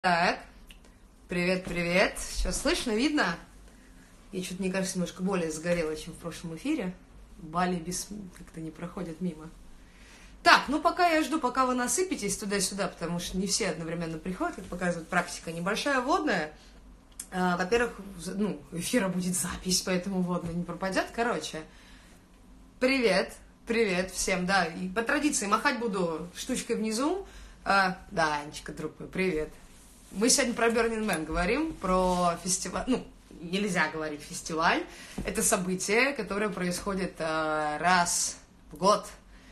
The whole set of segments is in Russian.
Так, привет. Сейчас слышно, видно? Я что-то, мне кажется, немножко более загорела, чем в прошлом эфире. Бали как-то не проходят мимо. Так, пока я жду, пока вы насыпетесь туда-сюда, потому что не все одновременно приходят, как показывает практика. Небольшая вводная. Во-первых, эфира будет запись, поэтому вводная не пропадет. Короче, привет всем, да. И по традиции махать буду штучкой внизу. Да, Анечка, друг мой, привет. Мы сегодня про Burning Man говорим, про фестиваль, нельзя говорить фестиваль, это событие, которое происходит раз в год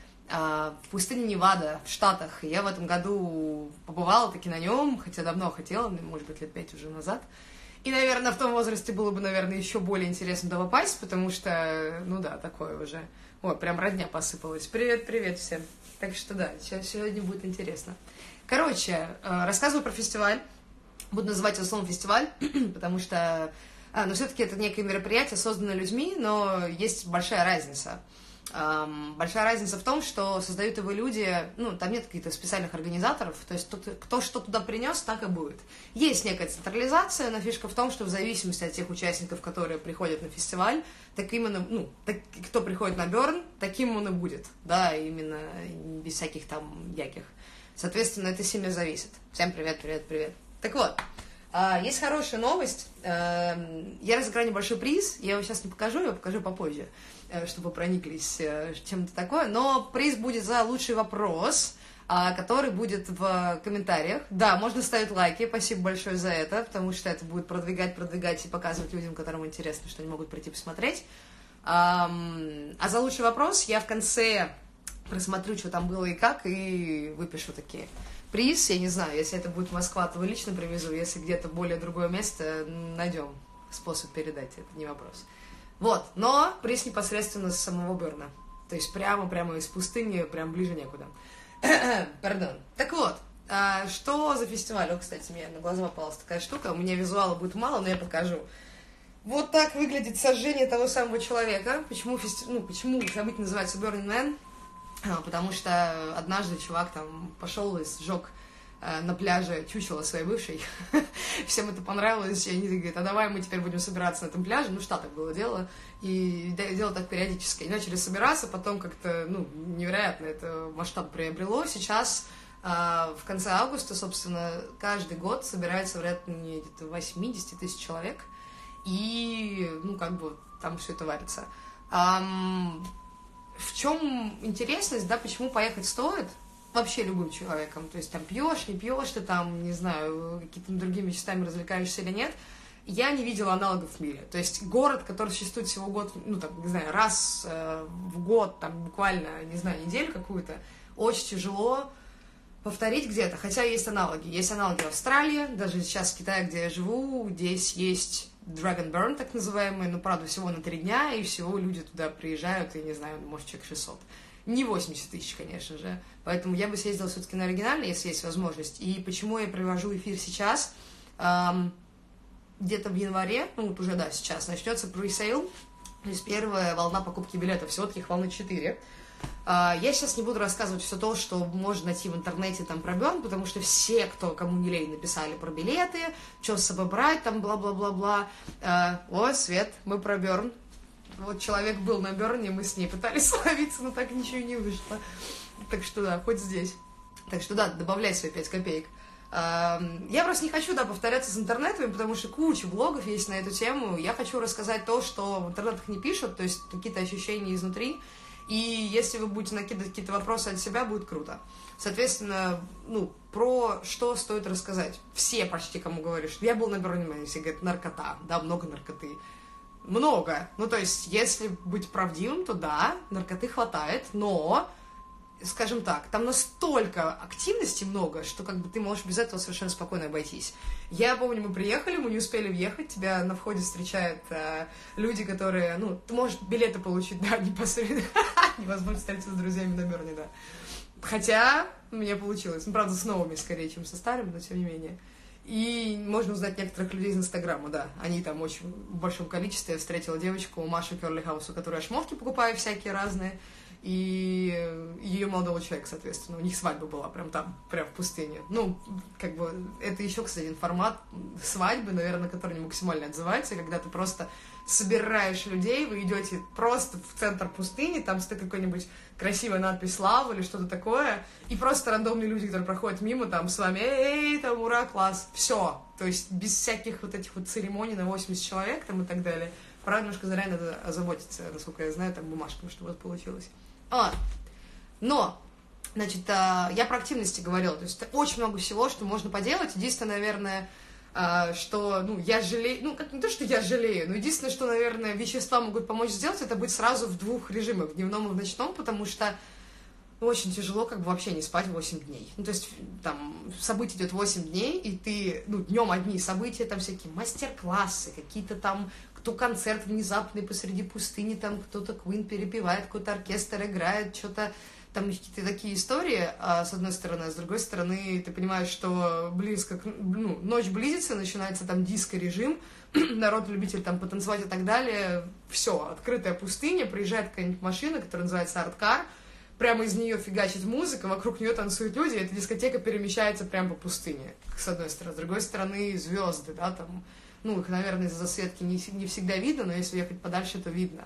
в пустыне Невада, в Штатах. Я в этом году побывала таки на нем, хотя давно хотела, может быть, лет 5 уже назад. И, наверное, в том возрасте было бы, еще более интересно туда попасть, потому что, такое уже. Ой, прям родня посыпалась. Привет всем. Так что да, сегодня будет интересно. Короче, рассказываю про фестиваль. Буду называть его словом фестиваль, потому что, все-таки это некое мероприятие, созданное людьми, но есть большая разница. Большая разница в том, что создают его люди, там нет каких-то специальных организаторов, то есть кто что туда принес, так и будет. Есть некая централизация, но фишка в том, что в зависимости от тех участников, которые приходят на фестиваль, так именно, кто приходит на Burn, таким он и будет, да, именно без всяких там яких. Соответственно, это сильно зависит. Всем привет. Так вот, есть хорошая новость. Я разыграю небольшой приз. Я его сейчас не покажу, я покажу попозже, чтобы прониклись чем-то такое. Но приз будет за лучший вопрос, который будет в комментариях. Да, можно ставить лайки. Спасибо большое за это, потому что это будет продвигать и показывать людям, которым интересно, что они могут прийти посмотреть. А за лучший вопрос я в конце просмотрю, что там было и как, и выпишу такие. Приз, я не знаю, если это будет Москва, то лично привезу, если где-то более другое место, найдем способ передать, это не вопрос. Вот, но приз непосредственно с самого Берна, то есть прямо из пустыни, прям ближе некуда. Пардон. Так вот, что за фестиваль? Кстати, мне на глаза попалась такая штука, у меня визуала будет мало, но я покажу. Вот так выглядит сожжение того самого человека. Почему событие называется Burning Man? Потому что однажды чувак там пошел и сжег на пляже чучело своей бывшей. Всем это понравилось, и они говорят, а давай мы теперь будем собираться на этом пляже. В Штатах было дело, и дело так периодически. И начали собираться, потом как-то, невероятно это масштаб приобрело. Сейчас, в конце августа, собственно, каждый год собирается, вероятно, где-то 80 тысяч человек, и, там все это варится. В чем интересность, да, почему поехать стоит вообще любым человеком, то есть там пьешь, не пьешь, ты там, не знаю, какими-то другими веществами развлекаешься или нет, я не видела аналогов в мире. То есть город, который существует всего год, раз в год, там буквально, не знаю, неделю какую-то, очень тяжело повторить где-то, хотя есть аналоги. Есть аналоги в Австралии, даже сейчас в Китае, где я живу, здесь есть Dragon Burn, так называемый, правда, всего на 3 дня, и всего люди туда приезжают, и, не знаю, может, человек 600. Не 80 тысяч, конечно же. Поэтому я бы съездила все-таки на оригинальный, если есть возможность. И почему я провожу эфир сейчас? Где-то в январе, уже, да, сейчас начнется пресейл, то есть первая волна покупки билетов, всего таких волны 4. Я сейчас не буду рассказывать все то, что можно найти в интернете там про Burn, потому что все, кому не лень, написали про билеты, что с собой брать, там бла-бла-бла-бла. Свет, мы про Burn. Вот человек был на Burn, мы с ней пытались словиться, но так ничего не вышло. Так что да, хоть здесь. Так что да, добавляй свои 5 копеек. Я просто не хочу, повторяться с интернетами, потому что куча блогов есть на эту тему. Я хочу рассказать то, что в интернетах не пишут, то есть какие-то ощущения изнутри. И если вы будете накидывать какие-то вопросы от себя, будет круто. Соответственно, про что стоит рассказать. Все почти, кому говоришь, я был на Burning Man, все говорят, наркота, да, много наркоты. Много. То есть, если быть правдивым, то да, наркоты хватает, но, скажем так, там настолько активности много, что ты можешь без этого совершенно спокойно обойтись. Я помню, мы приехали, мы не успели въехать, тебя на входе встречают люди, которые, ты можешь билеты получить, да, непосредственно. Невозможно встретиться с друзьями на Берне, да. Хотя мне получилось, правда, с новыми скорее, чем со старыми, но тем не менее. И можно узнать некоторых людей из Инстаграма, да. Они там очень в большом количестве. Я встретила девочку, Машу Кёрли Хаус, у которой я шмотки покупаю всякие разные. и ее молодого человека, соответственно. У них свадьба была прям там, прям в пустыне. Ну, как бы, это еще, кстати, один формат свадьбы, наверное, который не максимально отзывается, когда ты просто собираешь людей, вы идете просто в центр пустыни, там стоит какой-нибудь красивая надпись «Слава» или что-то такое, и просто рандомные люди, которые проходят мимо, там, с вами «Эй, там, ура, класс!» Все. То есть без всяких вот этих вот церемоний на 80 человек там и так далее. Правда, немножко заранее надо озаботиться, насколько я знаю, там бумажками, чтобы вот получилось. Но, значит, я про активности говорила, то есть очень много всего, что можно поделать. Единственное, наверное, что, ну, я жалею, ну, как не то, что я жалею, но единственное, что, наверное, вещества могут помочь сделать, это быть сразу в двух режимах, в дневном и в ночном, потому что очень тяжело как бы вообще не спать 8 дней. Ну, то есть, там, событий идет 8 дней, и ты, ну, днем одни события, там всякие мастер-классы, какие-то там, кто концерт внезапный посреди пустыни, там кто-то Queen перепевает, какой-то оркестр играет, что-то, там какие-то такие истории, с одной стороны, а с другой стороны, ты понимаешь, что близко, ну, ночь близится, начинается там диско-режим, народ-любитель там потанцевать и так далее, все, открытая пустыня, приезжает какая-нибудь машина, которая называется арткар, прямо из нее фигачит музыка, вокруг нее танцуют люди, и эта дискотека перемещается прямо по пустыне, с одной стороны. С другой стороны, звезды, да, там, ну, их, наверное, из-за засветки не всегда видно, но если ехать подальше, то видно.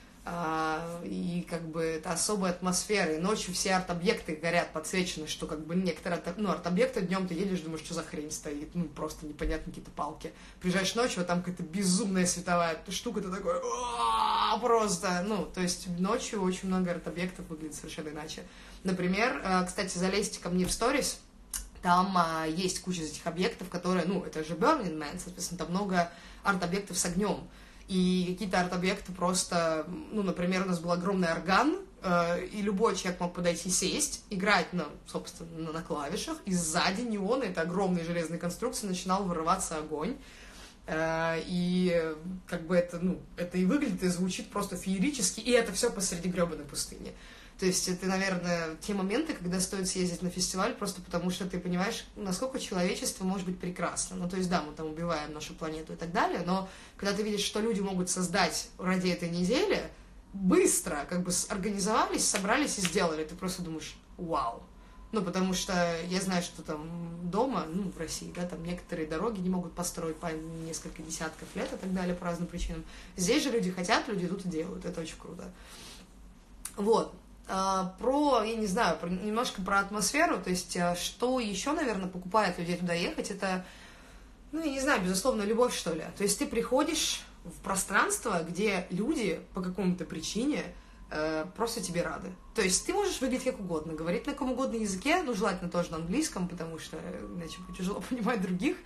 И как бы это особая атмосфера, и ночью все арт-объекты горят, подсвечены, что как бы некоторые, ну, арт-объекты днем ты едешь, думаешь, что за хрень стоит, ну, просто непонятные какие-то палки. Приезжаешь ночью, а там какая-то безумная световая штука, ты такой, просто, ну, то есть ночью очень много арт-объектов выглядит совершенно иначе. Например, кстати, залезьте ко мне в сторис, там есть куча из этих объектов, которые, ну, это же Burning Man, соответственно, там много арт-объектов с огнем. И какие-то арт-объекты просто, ну, например, у нас был огромный орган, и любой человек мог подойти сесть, играть, собственно, на клавишах, и сзади неона, это огромные железные конструкции, начинал вырываться огонь. И как бы это, ну, это и выглядит, и звучит просто феерически, и это все посреди гребаной пустыни. То есть это, наверное, те моменты, когда стоит съездить на фестиваль, просто потому что ты понимаешь, насколько человечество может быть прекрасно. Ну, то есть, да, мы там убиваем нашу планету и так далее, но когда ты видишь, что люди могут создать ради этой недели, быстро как бы организовались, собрались и сделали, ты просто думаешь, вау. Ну, потому что я знаю, что там дома, ну, в России, да, там некоторые дороги не могут построить по несколько десятков лет и так далее по разным причинам. Здесь же люди хотят, люди идут и делают, это очень круто. Вот. Я не знаю, немножко про атмосферу, то есть, что еще, наверное, покупает людей туда ехать, это, ну, я не знаю, безусловно, любовь, что ли. То есть ты приходишь в пространство, где люди по какому-то причине просто тебе рады. То есть ты можешь выглядеть как угодно, говорить на каком угодно языке, ну, желательно тоже на английском, потому что иначе будет тяжело понимать других,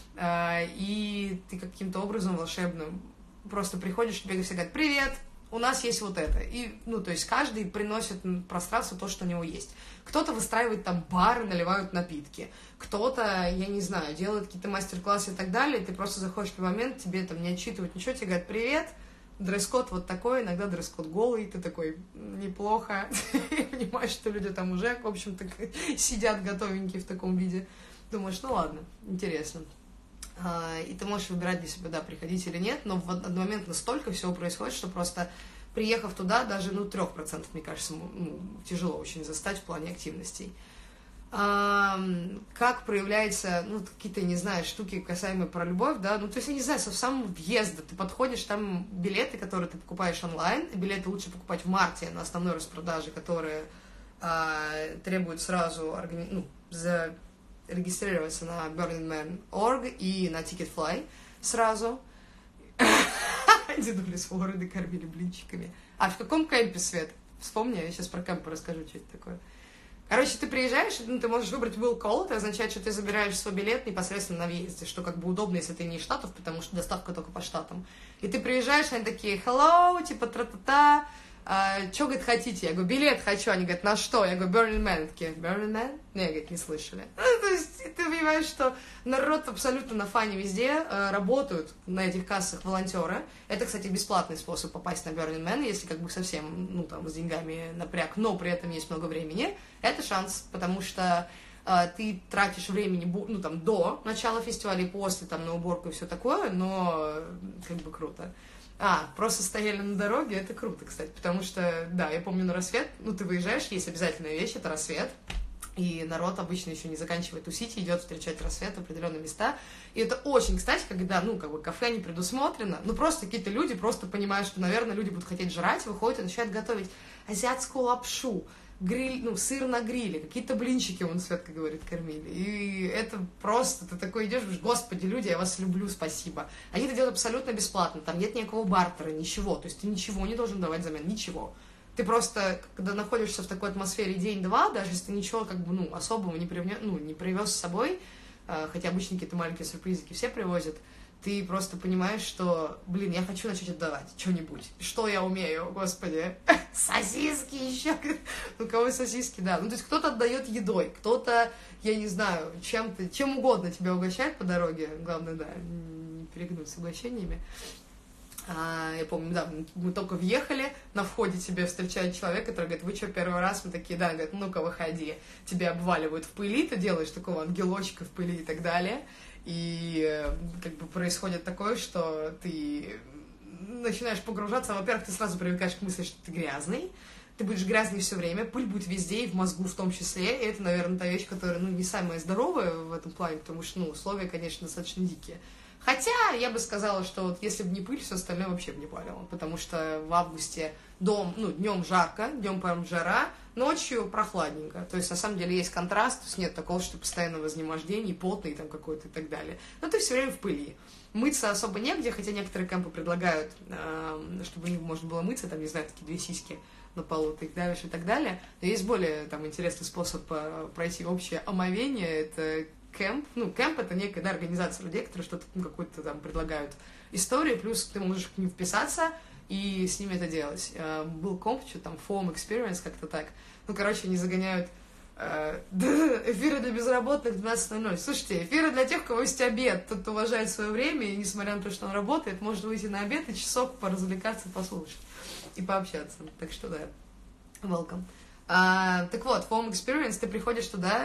и ты каким-то образом волшебным просто приходишь, тебе все говорят «Привет!», у нас есть вот это. И, ну, то есть каждый приносит в пространство то, что у него есть. Кто-то выстраивает там бары, наливают напитки. Кто-то, я не знаю, делает какие-то мастер-классы и так далее. И ты просто заходишь в момент, тебе там не отчитывают ничего, тебе говорят «Привет!», дресс-код вот такой, иногда дресс-код голый, ты такой «Неплохо». И понимаешь, что люди там уже, в общем-то, сидят готовенькие в таком виде. Думаешь, ну ладно, интересно. И ты можешь выбирать для себя, да, приходить или нет, но в один момент настолько всего происходит, что просто, приехав туда, даже, 3%, мне кажется, тяжело очень застать в плане активностей. Как проявляются, какие-то, не знаю, штуки, касаемые про любовь, да, то есть, я не знаю, со самого въезда ты подходишь, там билеты, которые ты покупаешь онлайн, билеты лучше покупать в марте на основной распродаже, которые требуют сразу регистрироваться на burningman.org и на Ticketfly сразу. Дедули с Флориды кормили блинчиками. А в каком кемпе, Свет? Вспомни, я сейчас про кемпы расскажу, что это такое. Короче, ты приезжаешь, ты можешь выбрать will call, это означает, что ты забираешь свой билет непосредственно на въезде, что как бы удобно, если ты не из Штатов, потому что доставка только по Штатам. И ты приезжаешь, они такие, hello, типа тра-та-та, что, говорит, хотите? Я говорю, билет хочу. Они говорят, на что? Я говорю, Burning Man. Такие, Burning Man? Не, говорит, не слышали. То есть ты понимаешь, что народ абсолютно на фане везде, работают на этих кассах волонтеры. Это, кстати, бесплатный способ попасть на Burning Man, если как бы совсем, с деньгами напряг, но при этом есть много времени. Это шанс, потому что ты тратишь времени, до начала фестиваля и после, на уборку и все такое, но как бы круто. Просто стояли на дороге, это круто, кстати, потому что, да, я помню на рассвет, ты выезжаешь, есть обязательная вещь, это рассвет, и народ обычно еще не заканчивает тусить, идет встречать рассвет в определенные места, и это очень, кстати, когда, кафе не предусмотрено, просто какие-то люди просто понимают, что, наверное, люди будут хотеть жрать, выходят и начинают готовить азиатскую лапшу, сыр на гриле, какие-то блинчики, Светка говорит, кормили. И это просто, ты такой идешь, говоришь, господи, люди, я вас люблю, спасибо. Они это делают абсолютно бесплатно, там нет никакого бартера, ничего, то есть ты ничего не должен давать взамен, ничего. Ты просто, когда находишься в такой атмосфере день-два, даже если ты ничего особого не привез с собой, хотя обычно какие-то маленькие сюрпризики все привозят, ты просто понимаешь, что, я хочу начать отдавать что-нибудь. Что я умею, господи? Сосиски еще. У кого сосиски, да. То есть кто-то отдает едой, кто-то, я не знаю, чем угодно тебя угощает по дороге. Главное, да, не перегнуть с угощениями. Я помню, да, мы только въехали, на входе тебе встречает человек, который говорит, вы что, первый раз? Мы такие, да, говорит, ну-ка, выходи. Тебя обваливают в пыли, ты делаешь такого ангелочка в пыли и так далее. И происходит такое, что ты начинаешь погружаться. Во-первых, ты сразу привыкаешь к мысли, что ты грязный. Ты будешь грязный все время, пыль будет везде, и в мозгу в том числе. И это, наверное, та вещь, которая, не самая здоровая в этом плане, потому что, условия, конечно, достаточно дикие. Хотя я бы сказала, что если бы не пыль, все остальное вообще бы не парило. Потому что в августе днем жарко, днем прям жара, ночью прохладненько. То есть, на самом деле, есть контраст, то есть нет такого, что постоянно в изнемождении, потный там какой-то и так далее. Но ты все время в пыли. Мыться особо негде, хотя некоторые кемпы предлагают, чтобы можно было мыться, там, не знаю, такие 2 сиськи на полу, ты их давишь и так далее. Но есть более интересный способ пройти общее омовение, это кемп. Кемп — это некая, организация людей, которые что-то, какую-то там предлагают историю, плюс ты можешь к ним вписаться и с ними это делать. Был комп, что там, Foam Experience, как-то так. Они загоняют эфиры для безработных в 12:00. Слушайте, эфиры для тех, у кого есть обед. Тот, кто уважает свое время, и несмотря на то, что он работает, может выйти на обед и часок поразвлекаться, послушать и пообщаться. Так что да, welcome. Так вот, Foam Experience, ты приходишь туда,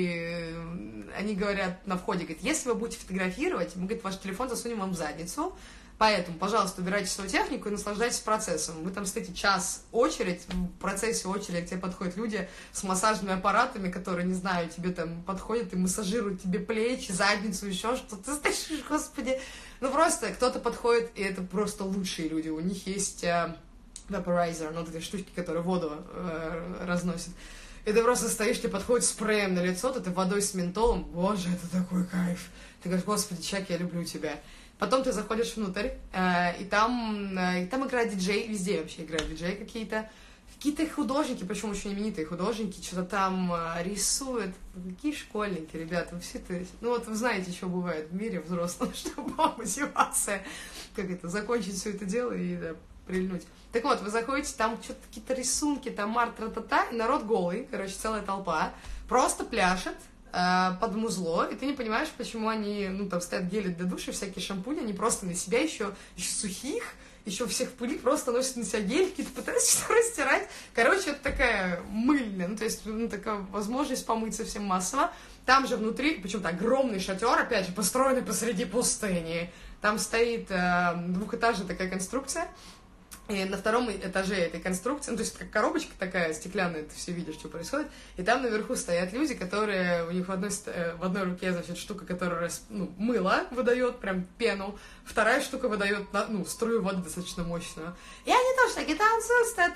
и они говорят на входе, говорят, если вы будете фотографировать, мы, говорит, ваш телефон засунем вам в задницу, поэтому, пожалуйста, убирайте свою технику и наслаждайтесь процессом. Вы там стоите очередь, в процессе очереди к тебе подходят люди с массажными аппаратами, которые, не знаю, тебе там подходят и массажируют тебе плечи, задницу, еще что-то. Ты стоишь, господи. Просто кто-то подходит, и это просто лучшие люди. У них есть vaporizer, эти штучки, которые воду разносят. И ты просто стоишь, тебе подходит спреем на лицо, ты водой с ментолом, боже, это такой кайф. Ты говоришь, господи, Чак, я люблю тебя. Потом ты заходишь внутрь, и там играет диджей, везде вообще играют диджеи какие-то. Какие-то художники, причем очень именитые художники, что-то там рисуют. Какие школьники, ребята, вы все это... вы знаете, что бывает в мире взрослом, что была мотивация, закончить все это дело и прильнуть. Так вот, вы заходите, там что-то какие-то рисунки, там арт-ра-та-та, и народ голый, целая толпа, просто пляшет под музло, и ты не понимаешь, почему они, там стоят гели для душа, всякие шампуни, они просто на себя еще сухих, еще всех в пыли, просто носят на себя гель, какие-то пытаются что-то растирать. Это такая мыльная, то есть, такая возможность помыться всем массово. Там же внутри, почему-то огромный шатер, опять же, построенный посреди пустыни. Там стоит двухэтажная такая конструкция, и на 2-м этаже этой конструкции, то есть как коробочка такая стеклянная, ты все видишь, что происходит, и там наверху стоят люди, которые, у них в одной руке, штука, которая, мыло выдает, прям пену, вторая штука выдает, струю воды достаточно мощную. И они тоже такие танцуют, стоят,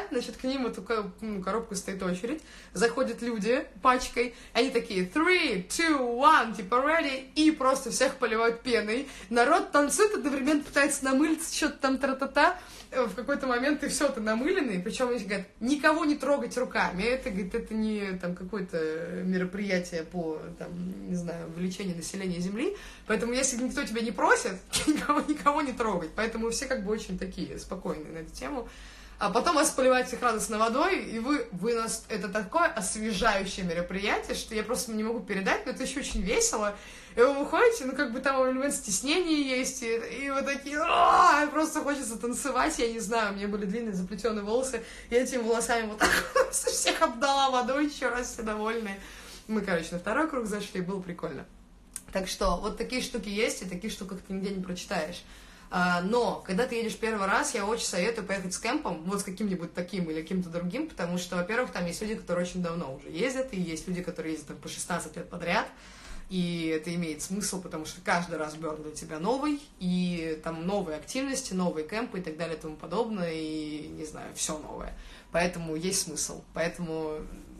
к ним эту коробку стоит очередь, заходят люди пачкой, они такие 3, 2, 1, ready, и просто всех поливают пеной. Народ танцует, одновременно пытается намылиться, что-то там тра-та-та. В какой-то момент ты намыленный, причем они говорят, никого не трогать руками. Это, говорит, это не какое-то мероприятие по, не знаю, увеличению населения Земли. Поэтому, если никто тебя не просит, никого не трогать. Поэтому все очень такие спокойные на эту тему. А потом вас поливают всех радостно водой, и это такое освежающее мероприятие, что я просто не могу передать, но это еще очень весело. И вы выходите, там элемент стеснения есть, и вы такие, просто хочется танцевать, я не знаю, у меня были длинные заплетенные волосы, я этими волосами всех обдала водой, еще раз все довольные. Мы, на 2-й круг зашли, было прикольно. Так что такие штуки есть, и таких штук ты нигде не прочитаешь. Но, когда ты едешь первый раз, я очень советую поехать с кемпом, вот с каким-нибудь таким или каким-то другим, потому что, во-первых, там есть люди, которые очень давно уже ездят, и есть люди, которые ездят там, по 16 лет подряд, и это имеет смысл, потому что каждый раз Берн для тебя новый, и там новые активности, новые кемпы и так далее и тому подобное, и, не знаю, все новое. Поэтому есть смысл. Поэтому,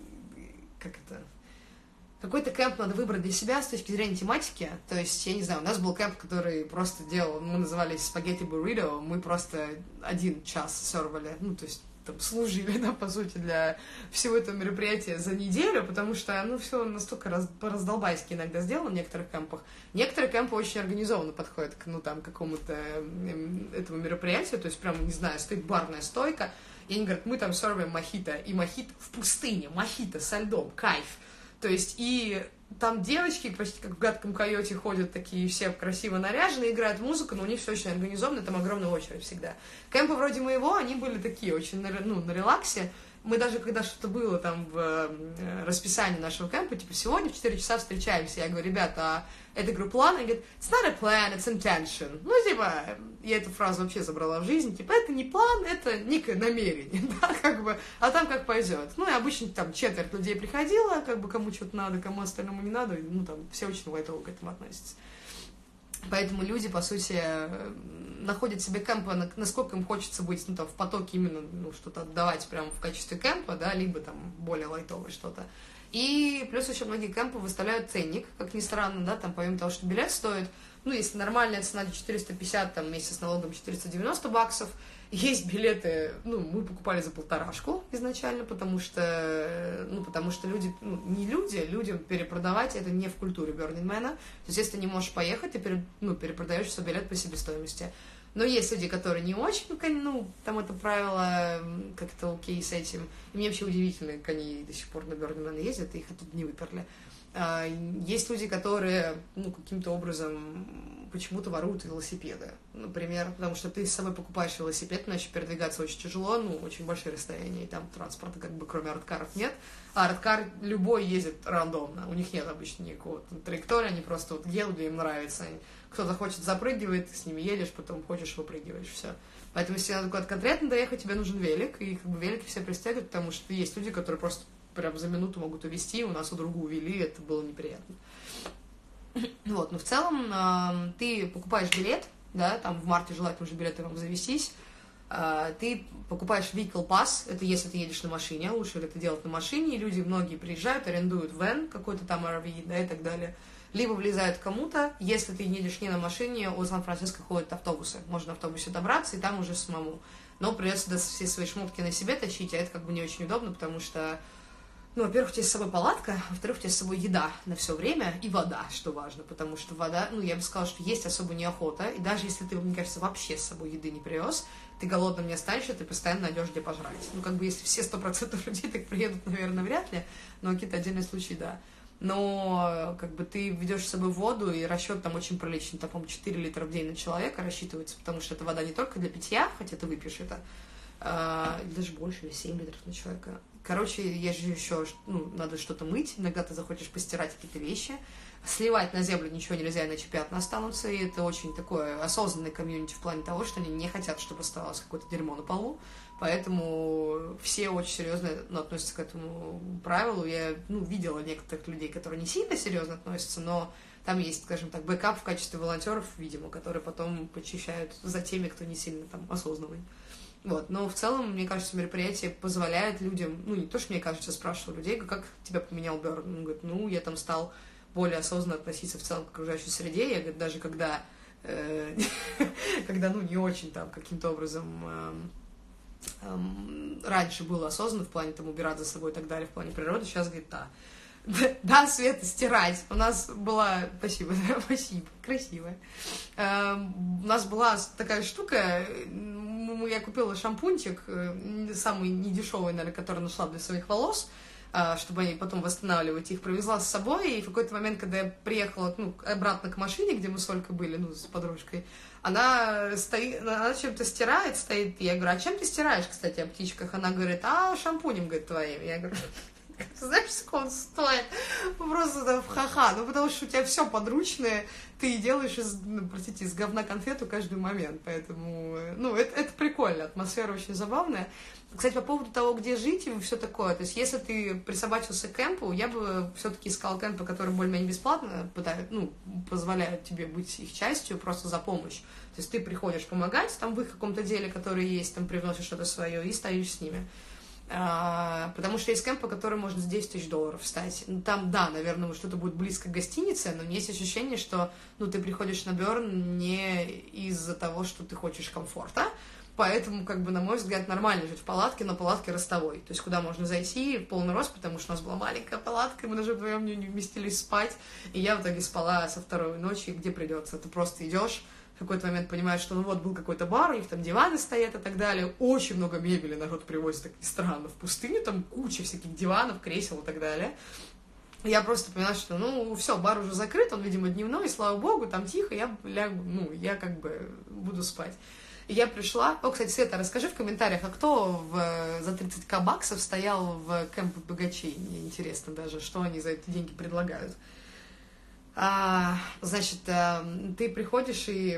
какой-то кемп надо выбрать для себя с точки зрения тематики. То есть, я не знаю, у нас был кемп, который просто делал, мы назывались спагетти буррито, мы просто 1 час сервали, ну, то есть, там, служили, да, по сути, для всего этого мероприятия за неделю, потому что, ну, все настолько по-раздолбайски иногда сделано в некоторых кемпах. Некоторые кемпы очень организованно подходят к, ну, там, какому-то этому мероприятию, то есть, прям, не знаю, стоит барная стойка, и они говорят, мы там сервим мохито, и мохито в пустыне, мохито со льдом, кайф. То есть, и там девочки почти как в «Гадком койоте» ходят такие все красиво наряженные, играют музыку, но у них все очень организовано, там огромная очередь всегда. Кемпы вроде моего, они были такие очень, ну, на релаксе. Мы даже, когда что-то было там в расписании нашего кемпа, типа, сегодня в 4 часа встречаемся, я говорю, ребята, это говорю, план? Они говорят, it's not a plan, it's intention. Ну, типа, я эту фразу вообще забрала в жизнь, типа, это не план, это некое намерение, да, как бы, а там как пойдет. Ну, и обычно там четверть людей приходила, как бы, кому что-то надо, кому остальному не надо, ну, там, все очень лайтово к этому относятся. Поэтому люди, по сути, находят себе кемпы, насколько им хочется быть, ну, там, в потоке именно, ну, что-то отдавать прямо в качестве кемпа, да, либо там более лайтовое что-то. И плюс еще многие кемпы выставляют ценник, как ни странно, да, там, помимо того, что билет стоит, ну, если нормальная цена 450, там, вместе с налогом $490, есть билеты, ну, мы покупали за 1,5 изначально, потому что люди, ну, не люди, людям перепродавать это не в культуре Burning Man. То есть, если ты не можешь поехать, ты перепродаешь свой билет по себестоимости. Но есть люди, которые не очень, ну, там это правило как-то окей с этим. И мне вообще удивительно, как они до сих пор на Burning Man ездят, и их оттуда не выперли. Есть люди, которые, ну, каким-то образом почему-то воруют велосипеды, например, потому что ты с собой покупаешь велосипед, иначе передвигаться очень тяжело, ну, очень большие расстояния, и там транспорта, как бы, кроме арткаров нет, а арткар любой ездит рандомно, у них нет обычно никакого траектории, они просто вот едут, где им нравится, кто-то хочет запрыгивает, ты с ними едешь, потом хочешь выпрыгиваешь, все. Поэтому, если надо куда-то конкретно доехать, тебе нужен велик, и как бы велики все пристегивают, потому что есть люди, которые просто прям за минуту могут увезти, у нас у друга увели, это было неприятно. Вот, но в целом ты покупаешь билет, да, там в марте желательно уже билеты вам завестись, ты покупаешь vehicle pass, это если ты едешь на машине, лучше это делать на машине, и люди многие приезжают, арендуют вэн, какой-то там RV, да, и так далее, либо влезают кому-то, если ты едешь не на машине, от Сан-Франциско ходят автобусы, можно на автобусе добраться, и там уже самому, но придется все свои шмотки на себе тащить, а это как бы не очень удобно, потому что, ну, во-первых, у тебя с собой палатка, во-вторых, у тебя с собой еда на все время и вода, что важно, потому что вода, ну, я бы сказала, что есть особо неохота, и даже если ты, мне кажется, вообще с собой еды не привез, ты голодным не останешься, ты постоянно найдешь где пожрать. Ну, как бы, если все 100% людей так приедут, наверное, вряд ли, но какие-то отдельные случаи, да. Но, как бы, ты ведешь с собой воду, и расчет там очень приличный, там, по-моему, 4 литра в день на человека рассчитывается, потому что это вода не только для питья, хотя ты выпьешь это, даже больше, или 7 литров на человека. Короче, есть же еще, ну, надо что-то мыть, иногда ты захочешь постирать какие-то вещи, сливать на землю ничего нельзя, иначе пятна останутся, и это очень такое осознанное комьюнити в плане того, что они не хотят, чтобы оставалось какое-то дерьмо на полу, поэтому все очень серьезно, ну, относятся к этому правилу. Я, ну, видела некоторых людей, которые не сильно серьезно относятся, но там есть, скажем так, бэкап в качестве волонтеров, видимо, которые потом почищают за теми, кто не сильно там осознанный. Вот, но в целом, мне кажется, мероприятие позволяет людям, ну, не то, что мне кажется, спрашиваю людей, как тебя поменял Берн? Он говорит, ну, я там стал более осознанно относиться в целом к окружающей среде, я, говорит, даже когда, ну, не очень там каким-то образом раньше было осознанно в плане там убирать за собой и так далее, в плане природы, сейчас, говорит, да, Света, стирать. У нас была... Спасибо, красивая. У нас была такая штука, я купила шампунчик, самый недешевый, наверное, который нашла для своих волос, чтобы они потом восстанавливать их, привезла с собой, и в какой-то момент, когда я приехала, ну, обратно к машине, где мы с Олькой были, ну, с подружкой, она стоит, она чем-то стирает, стоит, я говорю, а чем ты стираешь, кстати, о птичках? Она говорит, шампунем, говорит, твоим. Я говорю, Знаешь, сколько он стоит? Просто в ха-ха. Ну, потому что у тебя все подручное, ты делаешь простите, из говна конфету каждый момент. Поэтому, ну, это прикольно, атмосфера очень забавная. Кстати, по поводу того, где жить и все такое, то есть, если ты присобачился к кемпу, я бы все-таки искал кемпы, которые более-менее бесплатно позволяют тебе быть их частью просто за помощь. То есть, ты приходишь помогать там в их каком-то деле, которое есть, там привносишь что-то свое и стоишь с ними. Потому что есть кемпы, которые можно за 10 тысяч долларов встать. Ну, там, да, наверное, что-то будет близко к гостинице, но есть ощущение, что ты приходишь на Бёрн не из-за того, что ты хочешь комфорта, поэтому, на мой взгляд, нормально жить в палатке, но палатке ростовой, то есть куда можно зайти в полный рост, потому что у нас была маленькая палатка, и мы даже вдвоем не вместились спать, и я в итоге спала со второй ночи, где придется. Ты просто идешь, в какой-то момент понимаешь, что был какой-то бар, у них там диваны стоят и так далее, очень много мебели народ привозит, так странно, в пустыню, там куча всяких диванов, кресел и так далее. Я просто поняла, что, все, бар уже закрыт, он, видимо, дневной, слава богу, там тихо, я лягу, я буду спать. И я пришла... кстати, Света, расскажи в комментариях, а кто за 30 баксов стоял в кемпе богачей? Мне интересно даже, что они за эти деньги предлагают. Значит, ты приходишь и...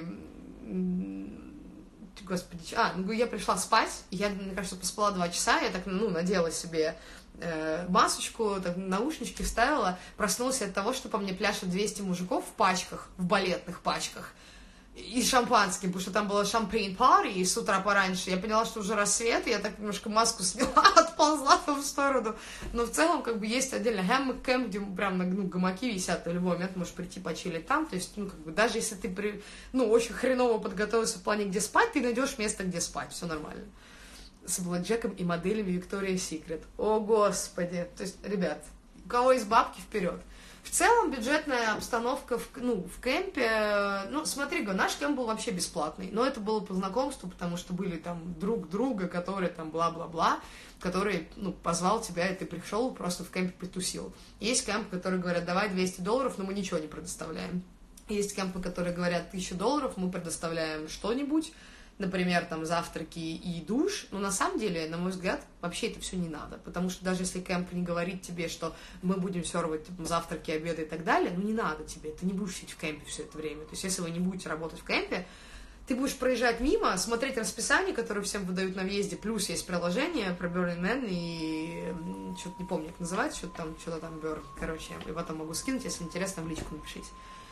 Господи, я пришла спать, и я, мне кажется, поспала 2 часа, я так, надела себе масочку, так, наушнички вставила, проснулась от того, что по мне пляшут 200 мужиков в пачках, в балетных пачках, и шампанским, потому что там было шампейн-пари, и с утра пораньше я поняла, что уже рассвет, и я так немножко маску сняла, отползла в сторону, но в целом, есть отдельно хэммок-кэмп, где прям гамаки висят, ты в любой момент можешь прийти почилить там, то есть, даже если ты, очень хреново подготовился в плане, где спать, ты найдешь место, где спать, все нормально. С блэкджеком и моделями Victoria's Secret. О, господи, то есть, ребят, у кого есть бабки, вперед. В целом, бюджетная обстановка в кемпе, смотри, наш кемп был вообще бесплатный, но это было по знакомству, потому что были там друг друга, которые там бла-бла-бла, который, позвал тебя, и ты пришел, просто в кемпе потусил. Есть кемпы, которые говорят, давай $200, но мы ничего не предоставляем. Есть кемпы, которые говорят, $1000, мы предоставляем что-нибудь, например, там завтраки и душ, но на самом деле, на мой взгляд, вообще это все не надо, потому что даже если кемп не говорит тебе, что мы будем сервировать завтраки, обеды и так далее, не надо тебе, ты не будешь сидеть в кемпе все это время, то есть если вы не будете работать в кемпе, ты будешь проезжать мимо, смотреть расписание, которое всем выдают на въезде, плюс есть приложение про Burning Man, и что-то не помню, как называется, что-то там Burn, короче, я потом могу скинуть, если интересно, в личку напишите.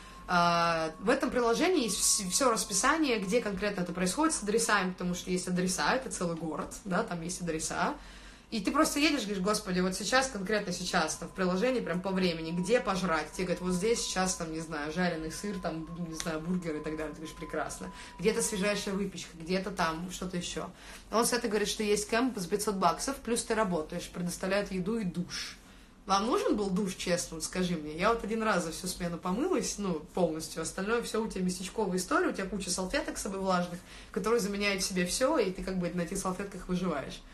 В этом приложении есть все расписание, где конкретно это происходит с адресами, потому что есть адреса, это целый город, да, там есть адреса, и ты просто едешь, говоришь, господи, вот сейчас, конкретно сейчас, там, в приложении прям по времени, где пожрать, тебе говорят, вот здесь сейчас, там, не знаю, жареный сыр, там, не знаю, бургеры и так далее, ты говоришь, прекрасно, где-то свежайшая выпечка, где-то там что-то еще. Он с этой говорит, что есть кемп за $500, плюс ты работаешь, предоставляют еду и душ. Вам нужен был душ, честно, вот скажи мне? Я вот 1 раз за всю смену помылась, полностью, остальное все у тебя местечковая история, у тебя куча салфеток с собой влажных, которые заменяют в себе все, и ты на этих салфетках выживаешь.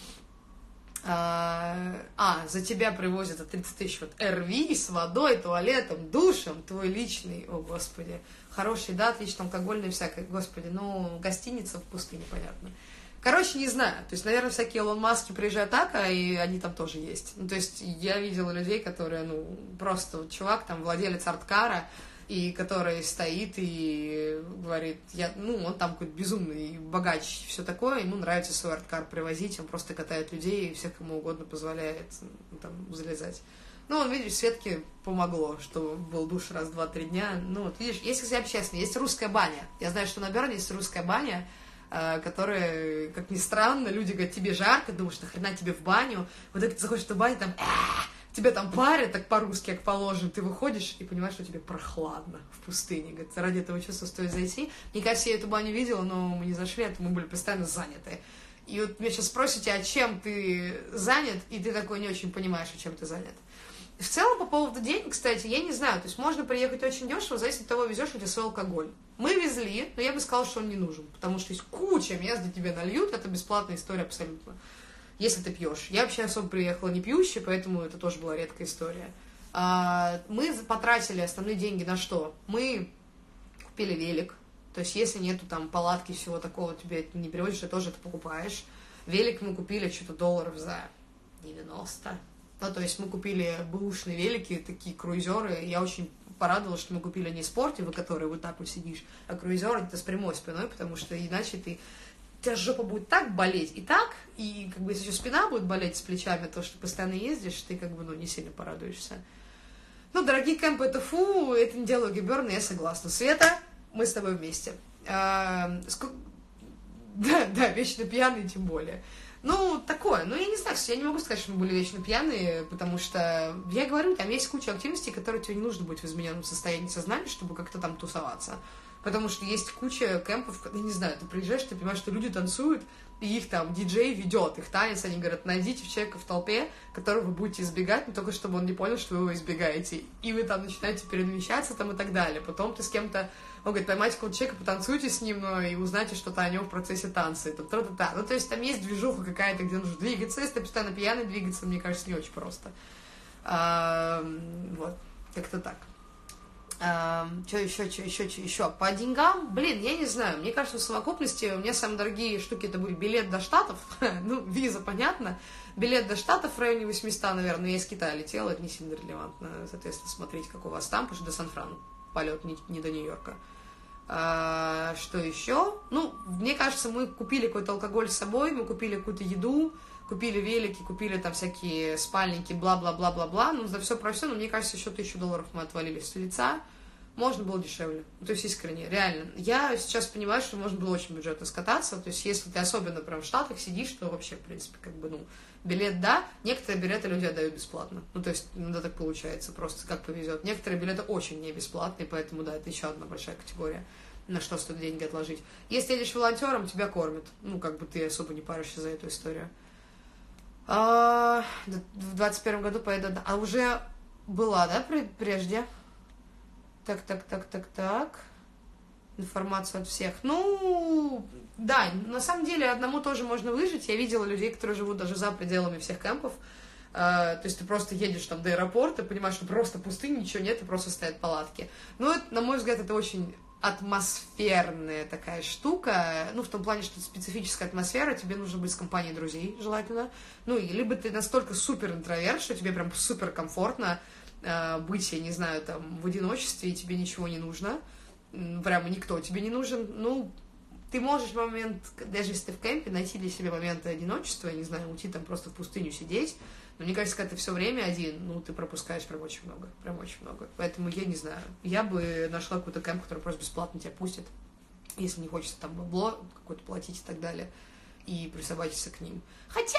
За тебя привозят за 30 тысяч РВ с водой, туалетом, душем, твой личный, о господи, хороший, да, отлично, алкогольный всякое, господи, гостиница в пустыне, понятно. Короче, не знаю, то есть, наверное, всякие Илон Маски приезжают так, и они там тоже есть. То есть, я видела людей, которые, просто чувак, там, владелец арткара, и который стоит и говорит, он там какой-то безумный богач, все такое, ему нравится свой арткар привозить, он просто катает людей, и всех кому угодно позволяет там залезать. Видишь, Светке помогло, что был душ раз, 2, 3 дня. Видишь, есть, кстати, общественно, есть русская баня. Я знаю, что на Бёрне есть русская баня, которые, как ни странно, люди говорят, тебе жарко, думаешь, нахрена тебе в баню, вот так ты заходишь в баню, там, тебя там парят, так по-русски, как положено, ты выходишь и понимаешь, что тебе прохладно в пустыне, говорит, ради этого чувства стоит зайти. Мне кажется, я эту баню видела, но мы не зашли, мы были постоянно заняты. И вот меня сейчас спросите, а чем ты занят, и ты такой не очень понимаешь, чем ты занят. В целом, по поводу денег, кстати, я не знаю, то есть можно приехать очень дешево, зависит от того, везешь ли ты свой алкоголь. Мы везли, но я бы сказала, что он не нужен, потому что есть куча мест, где тебе нальют, это бесплатная история абсолютно, если ты пьешь. Я вообще особо приехала не пьющей, поэтому это тоже была редкая история. Мы потратили основные деньги на что? Мы купили велик, то есть если нету там палатки, всего такого, тебе это не переводишь, ты тоже это покупаешь. Велик мы купили что-то $90, Ну, то есть мы купили бэушные велики, такие круизеры. Я очень порадовалась, что мы купили не спортивы, которые вот так вот сидишь, а круизеры где-то с прямой спиной, потому что иначе у тебя жопа будет так болеть и так, и как бы если еще спина будет болеть с плечами, то, что ты постоянно ездишь, ты как бы, не сильно порадуешься. Ну, дорогие кемпы, это фу, это не дело Гиберна, я согласна. Света, мы с тобой вместе. Да, вечно пьяные тем более. Ну, такое. Ну, я не знаю, я не могу сказать, что мы были вечно пьяные, потому что, я говорю, там есть куча активностей, которые тебе не нужно быть в измененном состоянии сознания, чтобы как-то там тусоваться. Потому что есть куча кемпов, я не знаю, ты приезжаешь, ты понимаешь, что люди танцуют, и их там диджей ведет их танец, они говорят, найдите человека в толпе, которого вы будете избегать, но только чтобы он не понял, что вы его избегаете. И вы там начинаете перемещаться там и так далее. Потом ты с кем-то, он говорит, поймайте какого-то человека, потанцуйте с ним, и узнайте что-то о нем в процессе танца. И та-та-та. Ну, то есть там есть движуха какая-то, где нужно двигаться. Если ты постоянно пьяный, двигаться, мне кажется, не очень просто. Вот, как-то так. Что еще? По деньгам, я не знаю. Мне кажется, в совокупности у меня самые дорогие штуки это были билет до Штатов. Ну, виза, понятно. Билет до Штатов в районе 800, наверное. Я из Китая летела, это не сильно релевантно. Соответственно, смотрите, как у вас там, потому что до Сан-Фран полет, не до Нью-Йорка. Что еще? Ну, мне кажется, мы купили какой-то алкоголь с собой, мы купили какую-то еду, купили велики, купили там всякие спальники, бла-бла-бла-бла-бла. Ну, за все про все, но мне кажется, еще $1000 мы отвалили с лица. Можно было дешевле. То есть, искренне, реально. Я сейчас понимаю, что можно было очень бюджетно скататься. То есть, если ты особенно прям в Штатах сидишь, то вообще, в принципе, как бы, билет, да. Некоторые билеты люди отдают бесплатно. Ну, то есть, иногда так получается, просто как повезет. Некоторые билеты очень не бесплатные, поэтому, да, это еще одна большая категория, на что стоит деньги отложить. Если едешь волонтером, тебя кормят. Ну, как бы ты особо не паришься за эту историю. В 21 году поеду... А уже была, да, прежде? Так. Информацию от всех. Ну, да, на самом деле одному тоже можно выжить. Я видела людей, которые живут даже за пределами всех кемпов. То есть ты просто едешь там до аэропорта, понимаешь, что просто пустыни, ничего нет, и просто стоят палатки. Ну, это, на мой взгляд, это очень атмосферная такая штука. Ну, в том плане, что специфическая атмосфера, тебе нужно быть с компанией друзей, желательно. Ну, и либо ты настолько супер интроверт, что тебе прям супер комфортно быть, я не знаю, там, в одиночестве, и тебе ничего не нужно, прямо никто тебе не нужен. Ну, ты можешь в момент, даже если ты в кемпе, найти для себя моменты одиночества, я не знаю, уйти там просто в пустыню сидеть, но мне кажется, когда ты все время один, ты пропускаешь прям очень много, поэтому я не знаю, я бы нашла какой-то кемп, который просто бесплатно тебя пустит, если не хочется там бабло какое-то платить и так далее, и присобачиться к ним. Хотя,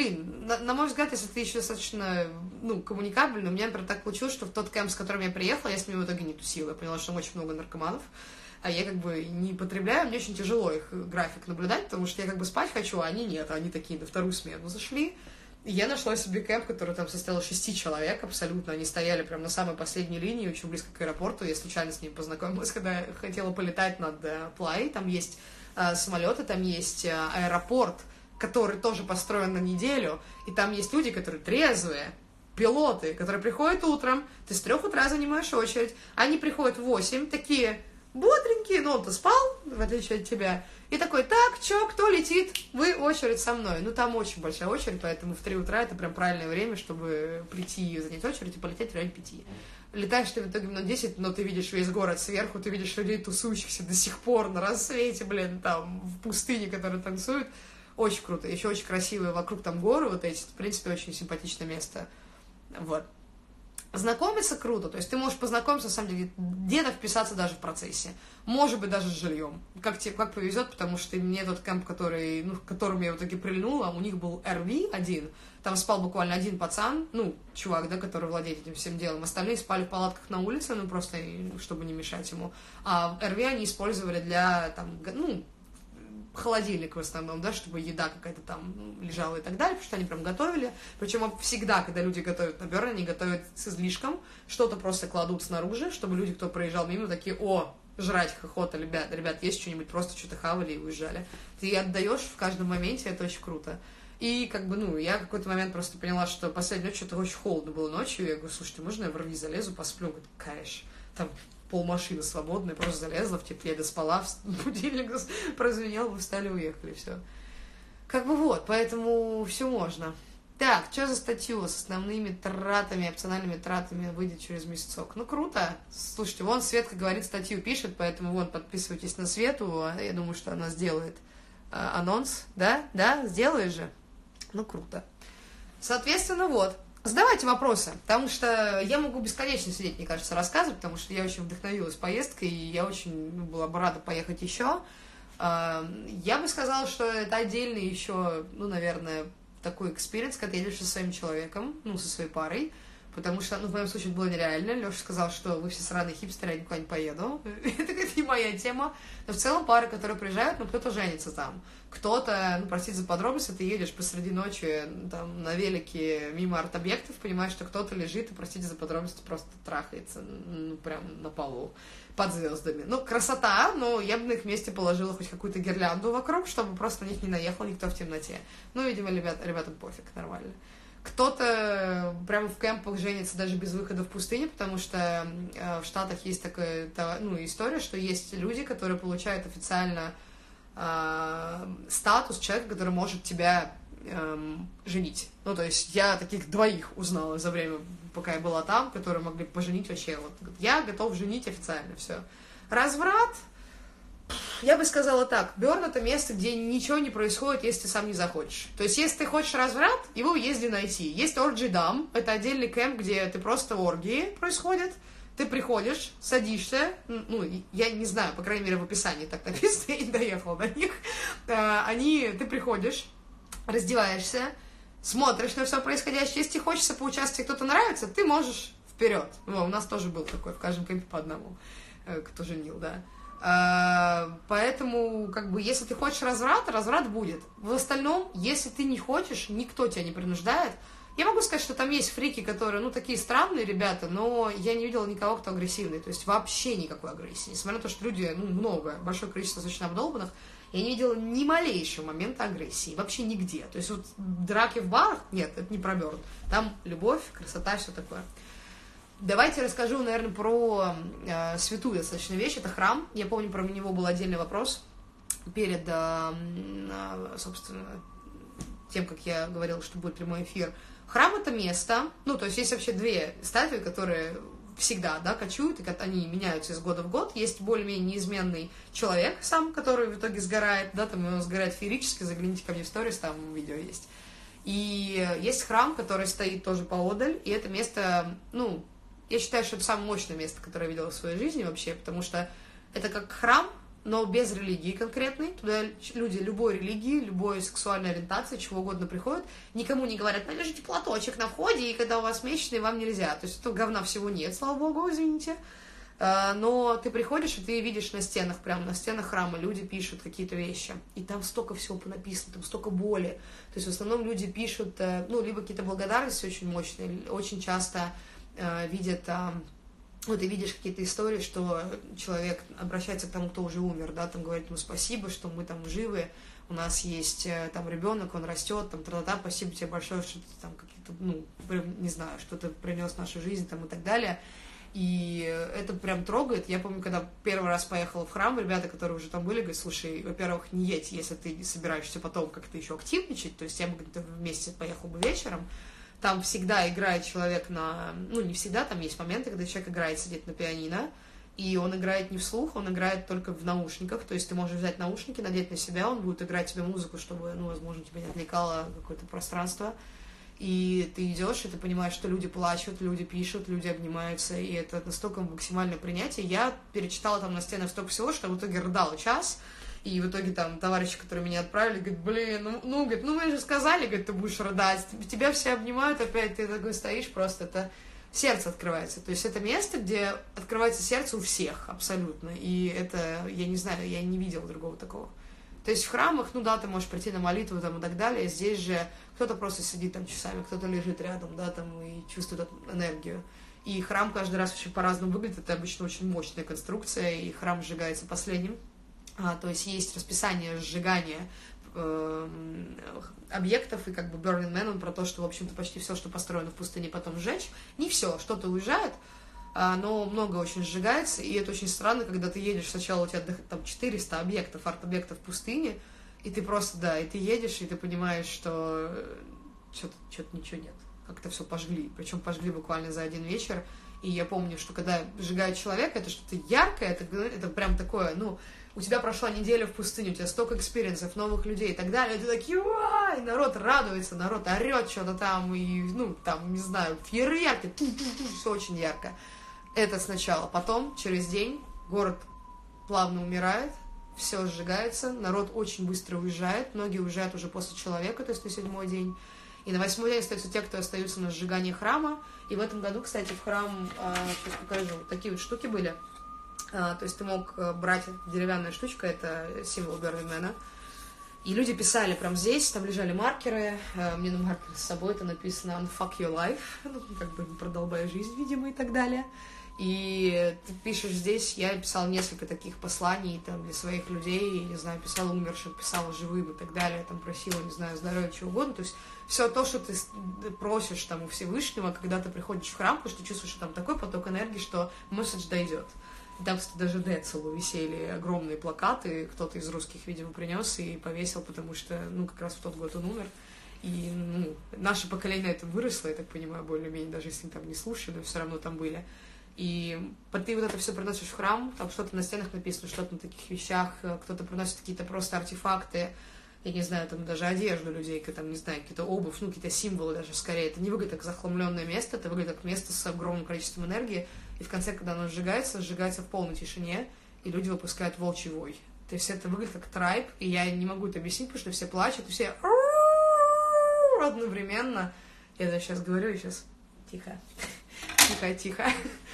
на мой взгляд, если ты еще достаточно, коммуникабельный, у меня, например, так получилось, что в тот кемп, с которым я приехала, я с ними в итоге не тусила. Я поняла, что там очень много наркоманов, а я как бы не потребляю, мне очень тяжело их график наблюдать, потому что я как бы спать хочу, а они нет, они такие на вторую смену зашли. И я нашла себе кемп, который там состоял из 6 человек абсолютно, они стояли прямо на самой последней линии, очень близко к аэропорту, я случайно с ними познакомилась, когда я хотела полетать над Плай, там есть самолеты, там есть аэропорт, который тоже построен на неделю, и там есть люди, которые трезвые, пилоты, которые приходят утром, ты с 3 утра занимаешь очередь, они приходят в 8, такие бодренькие, он-то спал, в отличие от тебя, и такой, так, кто летит, вы очередь со мной. Там очень большая очередь, поэтому в 3 утра это прям правильное время, чтобы прийти и занять очередь и полететь в районе 5. Летаешь ты в итоге минут 10, но ты видишь весь город сверху, ты видишь людей, тусующихся до сих пор на рассвете, там, в пустыне, которые танцуют. Очень круто. Еще очень красивые вокруг там горы вот эти. В принципе, очень симпатичное место. Вот. Знакомиться круто. То есть ты можешь познакомиться, на самом деле, где-то вписаться даже в процессе. Может быть, даже с жильем. Как повезет, потому что мне тот кемп, к которому я в итоге прильнула, у них был RV один. Там спал буквально один пацан, чувак, да, который владеет этим всем делом. Остальные спали в палатках на улице, просто чтобы не мешать ему. А RV они использовали для, там, холодильник в основном, да, чтобы еда какая-то там лежала и так далее, потому что они прям готовили. Причем всегда, когда люди готовят на Burn, они готовят с излишком, что-то просто кладут снаружи, чтобы люди, кто проезжал мимо, такие, жрать охота, ребят, есть что-нибудь, просто что-то хавали и уезжали. Ты отдаешь в каждом моменте, это очень круто. И я в какой-то момент просто поняла, что последнюю ночь что-то очень холодно было ночью, я говорю, слушай, можно я в RV залезу, посплю? Он говорит, кайш, там полмашины свободной, просто залезла в тепле, доспала, будильник прозвенел, вы встали, уехали, все. Поэтому все можно. Так, что за статью с основными тратами, опциональными тратами выйдет через месяцок? Ну, круто. Слушайте, вон Светка говорит, статью пишет, поэтому вон, подписывайтесь на Свету. Я думаю, что она сделает анонс. Да? Да? Сделаешь же? Ну, круто. Соответственно, вот. Задавайте вопросы, потому что я могу бесконечно сидеть, мне кажется, рассказывать, потому что я очень вдохновилась поездкой, и я очень была бы рада поехать еще. Я бы сказала, что это отдельный еще, ну, наверное, такой экспириенс, когда едешь со своим человеком, ну, со своей парой, потому что, ну, в моем случае это было нереально. Леша сказал, что вы все сраные хипстеры, я никуда не поеду. Это не моя тема. Но в целом пары, которые приезжают, ну, кто-то женится там. Кто-то, ну, простите за подробности, ты едешь посреди ночи там на велике мимо арт-объектов, понимаешь, что кто-то лежит и, простите за подробности, просто трахается, ну, прям на полу под звездами. Ну, красота, но я бы на их месте положила хоть какую-то гирлянду вокруг, чтобы просто на них не наехал никто в темноте. Ну, видимо, ребятам пофиг, нормально. Кто-то прямо в кемпах женится даже без выхода в пустыню, потому что в Штатах есть такая, ну, история, что есть люди, которые получают официально статус человека, который может тебя женить. Ну, то есть я таких двоих узнала за время, пока я была там, которые могли поженить вообще. Вот, я готов женить официально, все. Разврат, я бы сказала так, Бёрн — это место, где ничего не происходит, если ты сам не захочешь. То есть, если ты хочешь разврат, его езди найти. Есть Орджи-Дам, это отдельный кемп, где ты просто оргии происходят. Ты приходишь, садишься, ну, я не знаю, по крайней мере, в описании так написано, я не доехала до них. Ты приходишь, раздеваешься, смотришь на все происходящее. Если тебе хочется поучаствовать, кто-то нравится, ты можешь вперед. У нас тоже был такой, в каждом кемпе по одному, кто женил, да. Поэтому, как бы, если ты хочешь разврат будет. В остальном, если ты не хочешь, никто тебя не принуждает. Я могу сказать, что там есть фрики, которые, ну, такие странные ребята, но я не видела никого, кто агрессивный. То есть вообще никакой агрессии. Несмотря на то, что люди, ну, много, большое количество достаточно обдолбанных, я не видела ни малейшего момента агрессии. Вообще нигде. То есть вот драки в барах, нет, это не про Бёрн. Там любовь, красота, все такое. Давайте расскажу, наверное, про святую достаточно вещь. Это храм. Я помню, про него был отдельный вопрос перед, собственно, тем, как я говорила, что будет прямой эфир. Храм — это место, ну, то есть есть вообще две статуи, которые всегда, да, кочуют, и они меняются из года в год. Есть более-менее неизменный человек сам, который в итоге сгорает, да, там он сгорает феерически, загляните ко мне в сторис, там видео есть. И есть храм, который стоит тоже поодаль, и это место, ну, я считаю, что это самое мощное место, которое я видела в своей жизни вообще, потому что это как храм, но без религии конкретной. Туда люди любой религии, любой сексуальной ориентации, чего угодно приходят. Никому не говорят, положите платочек на входе, и когда у вас месячные, вам нельзя. То есть этого говна всего нет, слава богу, извините. Но ты приходишь, и ты видишь на стенах, прямо на стенах храма, люди пишут какие-то вещи. И там столько всего написано, там столько боли. То есть в основном люди пишут, ну, либо какие-то благодарности очень мощные, очень часто видят... Вот ты видишь какие-то истории, что человек обращается к тому, кто уже умер, да, там говорит ему спасибо, что мы там живы, у нас есть там ребенок, он растет, там, тра-та-та, спасибо тебе большое, что ты там какие-то, ну, не знаю, что ты принес в нашу жизнь, там, и так далее. И это прям трогает. Я помню, когда первый раз поехала в храм, ребята, которые уже там были, говорят, слушай, во-первых, не едь, если ты собираешься потом как-то еще активничать, то есть я бы где-то вместе поехал бы вечером. Там всегда играет человек на... Ну, не всегда, там есть моменты, когда человек играет, сидит на пианино, и он играет не вслух, он играет только в наушниках, то есть ты можешь взять наушники, надеть на себя, он будет играть тебе музыку, чтобы, ну, возможно, тебя не отвлекало какое-то пространство, и ты идешь, и ты понимаешь, что люди плачут, люди пишут, люди обнимаются, и это настолько максимальное принятие. Я перечитала там на стенах столько всего, что в итоге рыдала час. И в итоге там товарищи, которые меня отправили, говорят, блин, говорит, мы же сказали, говорит, ты будешь рыдать, тебя все обнимают опять, ты такой стоишь, просто это сердце открывается. То есть это место, где открывается сердце у всех абсолютно, и это, я не знаю, я не видела другого такого. То есть в храмах, ну да, ты можешь прийти на молитву там и так далее, здесь же кто-то просто сидит там часами, кто-то лежит рядом, да, там и чувствует энергию. И храм каждый раз вообще по-разному выглядит, это обычно очень мощная конструкция, и храм сжигается последним. То есть есть расписание сжигания объектов, и как бы Burning Man, он про то, что, в общем-то, почти все, что построено в пустыне, потом сжечь. Не все, что-то уезжает, но много очень сжигается, и это очень странно, когда ты едешь, сначала у тебя там 400 объектов, арт-объектов в пустыне, и ты просто, да, и ты едешь, и ты понимаешь, что что-то ничего нет. Как-то все пожгли. Причем пожгли буквально за один вечер. И я помню, что когда сжигают человека, это что-то яркое, это прям такое, ну, у тебя прошла неделя в пустыне, у тебя столько экспириенсов, новых людей и так далее, и ты такие, и народ радуется, народ орет что-то там, и, ну, там, не знаю, фейерверки, все очень ярко. Это сначала. Потом, через день, город плавно умирает, все сжигается, народ очень быстро уезжает, многие уезжают уже после человека, то есть на 7-й день. И на 8-й день остаются те, кто остаются на сжигании храма. И в этом году, кстати, в храм, сейчас покажу, такие вот штуки были. То есть ты мог брать деревянная штучка, это символ Burning Man. И люди писали прям здесь, там лежали маркеры. Мне на маркере с собой это написано «Unfuck your life», ну, как бы «Продолбай жизнь», видимо, и так далее. И ты пишешь здесь, я писала несколько таких посланий там, для своих людей, не знаю, писала умершим, писала живым и так далее, там просила, не знаю, здоровья, чего угодно. То есть все то, что ты просишь там у Всевышнего, когда ты приходишь в храм, потому что ты чувствуешь, что там такой поток энергии, что месседж дойдет. И там, кстати, даже Децелу висели огромные плакаты, кто-то из русских, видимо, принес и повесил, потому что, ну, как раз в тот год он умер. И, ну, наше поколение это выросло, я так понимаю, более-менее, даже если там не слушали, но все равно там были. И ты вот это все приносишь в храм, там что-то на стенах написано, что-то на таких вещах, кто-то приносит какие-то просто артефакты, я не знаю, там даже одежду людей, там, не знаю, какие-то обувь, ну, какие-то символы даже скорее. Это не выглядит как захламленное место, это выглядит как место с огромным количеством энергии, и в конце, когда оно сжигается в полной тишине, и люди выпускают волчий вой. То есть это выглядит как трайб, и я не могу это объяснить, потому что все плачут, и все одновременно. Я даже сейчас говорю, и сейчас тихо. Тихо.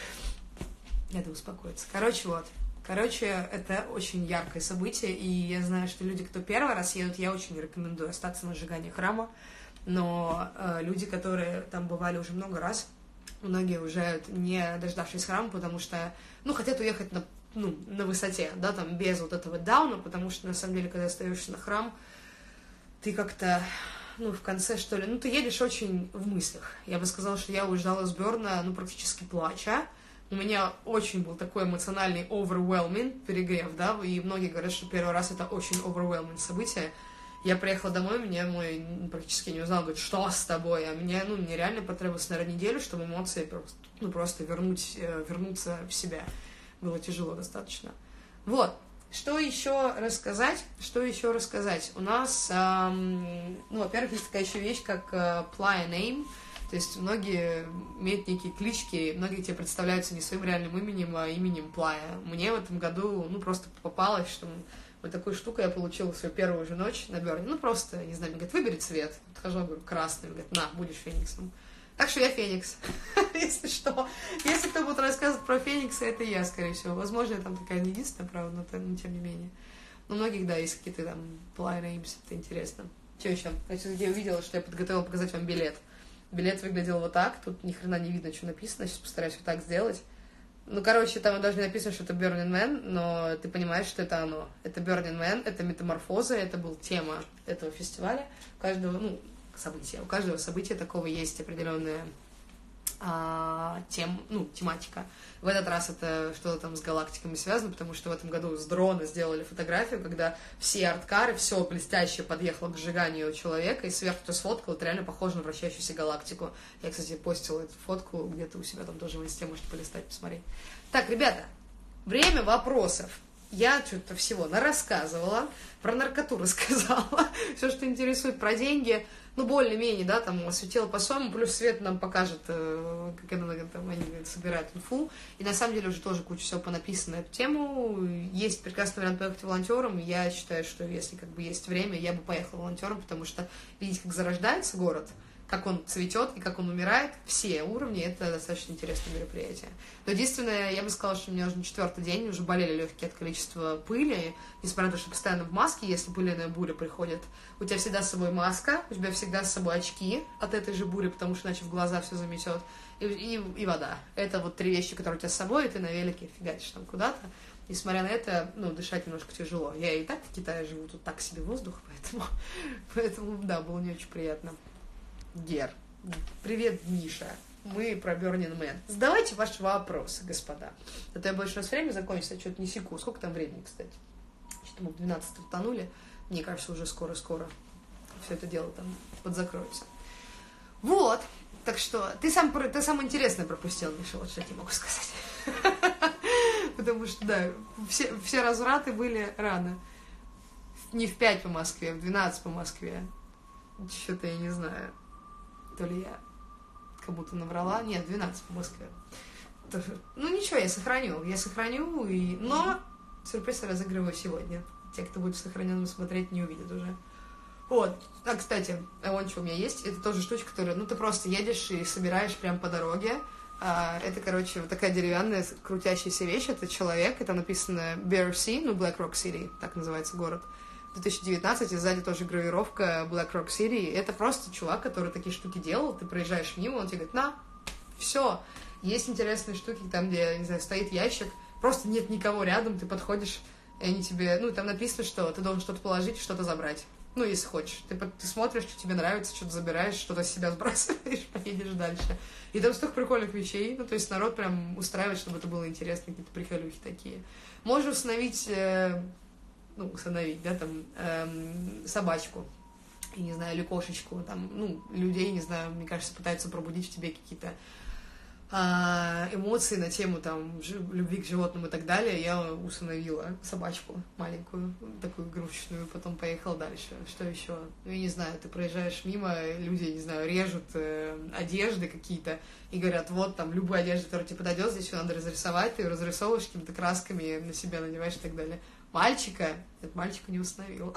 Надо успокоиться. Короче, это очень яркое событие, и я знаю, что люди, кто первый раз едут, я очень рекомендую остаться на сжигании храма, но люди, которые там бывали уже много раз, многие уезжают, не дождавшись храма, потому что, ну, хотят уехать на высоте, да, там, без вот этого дауна, потому что, на самом деле, когда остаешься на храм, ты как-то... Ну, в конце, что ли, ну, ты едешь очень в мыслях. Я бы сказала, что я уезжала с Бёрна, ну, практически плача. У меня очень был такой эмоциональный overwhelming перегрев, да, и многие говорят, что первый раз это очень overwhelming событие. Я приехала домой, меня мой практически не узнал, говорит, что с тобой? А мне реально потребовалось, наверное, неделю, чтобы эмоции просто вернуться в себя. Было тяжело достаточно. Вот. Что еще рассказать? У нас, во-первых, есть такая еще вещь, как Playa Name. То есть многие имеют некие клички, многие тебе представляются не своим реальным именем, а именем Playa. Мне в этом году, просто попалось, что вот такую штуку я получила свою первую же ночь на Бёрне. Просто, не знаю, мне говорят, выбери цвет. Подхожу, говорю, красный. Говорят, на, будешь фениксом. Так что я Феникс, если что. Если кто будет рассказывать про Феникса, это я, скорее всего. Возможно, я там такая не единственная, правда, но тем не менее. Но у многих, да, есть какие-то там Playa Names, это интересно. Что еще? Я увидела, что я подготовила показать вам билет. Билет выглядел вот так, тут ни хрена не видно, что написано, сейчас постараюсь вот так сделать. Там даже не написано, что это Burning Man, но ты понимаешь, что это оно. Это Burning Man, это метаморфоза, это была тема этого фестиваля. У каждого, события. У каждого события такого есть определенная тематика. В этот раз это что-то там с галактиками связано, потому что в этом году с дрона сделали фотографию, когда все арткары, все блестящее подъехало к сжиганию человека, и сверху кто сфоткал, это реально похоже на вращающуюся галактику. Я, кстати, постила эту фотку где-то у себя там тоже в инсте, можете полистать, посмотреть. Так, ребята, время вопросов. Я что-то всего нарассказывала, про наркоту рассказала, все, что интересует про деньги, более-менее, да, там осветила по-своему, плюс Свет нам покажет, как они собирают инфу, и на самом деле уже тоже куча всего понаписано на эту тему, есть прекрасный вариант поехать волонтером, я считаю, что если есть время, я бы поехала волонтером, потому что видеть, как зарождается город, как он цветет и как он умирает, все уровни, это достаточно интересное мероприятие. Но единственное, я бы сказала, что у меня уже на 4-й день уже болели легкие от количества пыли, несмотря на то, что постоянно в маске, если пыльная буря приходит, у тебя всегда с собой маска, у тебя всегда с собой очки от этой же бури, потому что иначе в глаза все заметет, и вода. Это вот 3 вещи, которые у тебя с собой, и ты на велике фигачишь там куда-то. Несмотря на это, дышать немножко тяжело. Я и так в Китае живу, тут так себе воздух, поэтому да, было не очень приятно. Гер. Привет, Миша. Мы про Burning Man. Задавайте ваши вопросы, господа. А то я больше раз время закончится, я что-то не секу. Сколько там времени, кстати? Что-то мы в 12 утонули. Мне кажется, уже скоро-скоро все это дело там подзакроется. Вот, так что ты самое интересное пропустил, Миша, вот что я тебе могу сказать. Потому что, да, все развраты были рано. Не в 5 по Москве, в 12 по Москве. Что-то я не знаю. То ли я кому-то наврала. Нет, 12 по Москве. Ну ничего, я сохраню. Но сюрприз я разыгрываю сегодня. Те, кто будет в сохраненном смотреть, не увидят уже. Вот. А, кстати, вон что у меня есть. Это тоже штучка, которую, ты просто едешь и собираешь прямо по дороге. Это, короче, вот такая деревянная крутящаяся вещь. Это человек, это написано Bear Sea, Black Rock City, так называется город. 2019, и сзади тоже гравировка Black Rock City. Это просто чувак, который такие штуки делал. Ты проезжаешь мимо, он тебе говорит, на, все. Есть интересные штуки, там, где, не знаю, стоит ящик, просто нет никого рядом, ты подходишь, и они тебе, там написано, что ты должен что-то положить, что-то забрать. Если хочешь. Ты смотришь, что тебе нравится, что-то забираешь, что-то с себя сбрасываешь, поедешь дальше. И там столько прикольных вещей. То есть народ прям устраивает, чтобы это было интересно, какие-то приколюхи такие. Можно установить, собачку, я не знаю, или кошечку, людей, не знаю, мне кажется, пытаются пробудить в тебе какие-то эмоции на тему любви к животным и так далее. Я установила собачку маленькую, такую игрушечную, потом поехала дальше. Что еще? Я не знаю, ты проезжаешь мимо, люди, не знаю, режут одежды какие-то и говорят, вот там любую одежду, которая тебе подойдет, здесь ее надо разрисовать, ты ее разрисовываешь какими-то красками, на себя надеваешь и так далее. Мальчика не установила.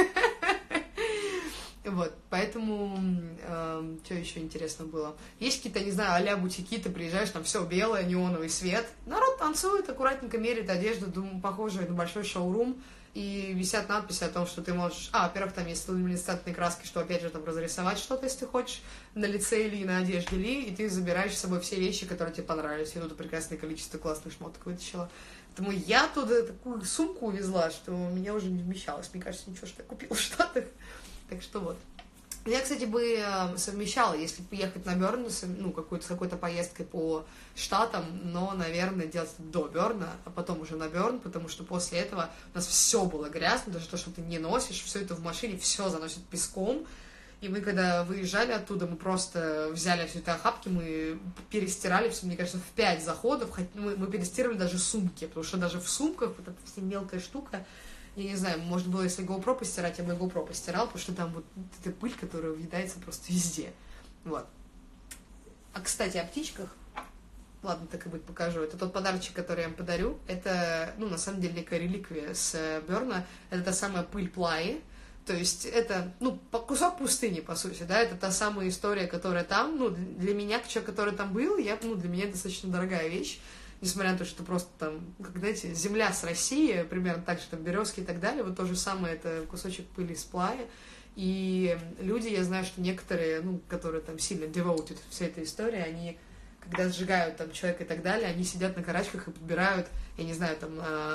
Вот, поэтому, что еще интересно было? Есть какие-то, не знаю, а-ля бутики, ты приезжаешь, там все белое, неоновый свет. Народ танцует, аккуратненько меряет одежду, похожую на большой шоурум. И висят надписи о том, что ты можешь... во-первых, там есть люминесцентные краски, что, опять же, там разрисовать что-то, если ты хочешь, на лице или на одежде ли, и ты забираешь с собой все вещи, которые тебе понравились. Я тут прекрасное количество классных шмоток вытащила. Поэтому я туда такую сумку увезла, что меня уже не вмещалось. Мне кажется, ничего, что я купила в Штатах. Так что вот. Я, кстати, бы совмещала, если поехать на Бёрн, с какой-то поездкой по штатам, но, наверное, делать это до Бёрна, а потом уже на Бёрн, потому что после этого у нас все было грязно, даже то, что ты не носишь, все это в машине, все заносит песком. И мы, когда выезжали оттуда, мы просто взяли все это охапки, мы перестирали все, мне кажется, в 5 заходов, мы перестирали даже сумки, потому что даже в сумках вот эта вся мелкая штука, я не знаю, может было, если GoPro постирать, я бы GoPro постирал, потому что там вот эта пыль, которая въедается просто везде. Вот. А, кстати, о птичках. Ладно, так и быть, покажу. Это тот подарочек, который я им подарю. Это, на самом деле, некая реликвия с Бёрна. Это та самая пыль Плаи. То есть это, кусок пустыни, по сути, да, это та самая история, которая там, для меня, человек, который там был, для меня это достаточно дорогая вещь. Несмотря на то, что просто там, как, знаете, земля с Россией, примерно так же, там, березки и так далее, вот то же самое, это кусочек пыли с Плаи. И люди, я знаю, что некоторые, которые там сильно devoted всей этой истории, они, когда сжигают там человека и так далее, они сидят на карачках и подбирают, я не знаю, там,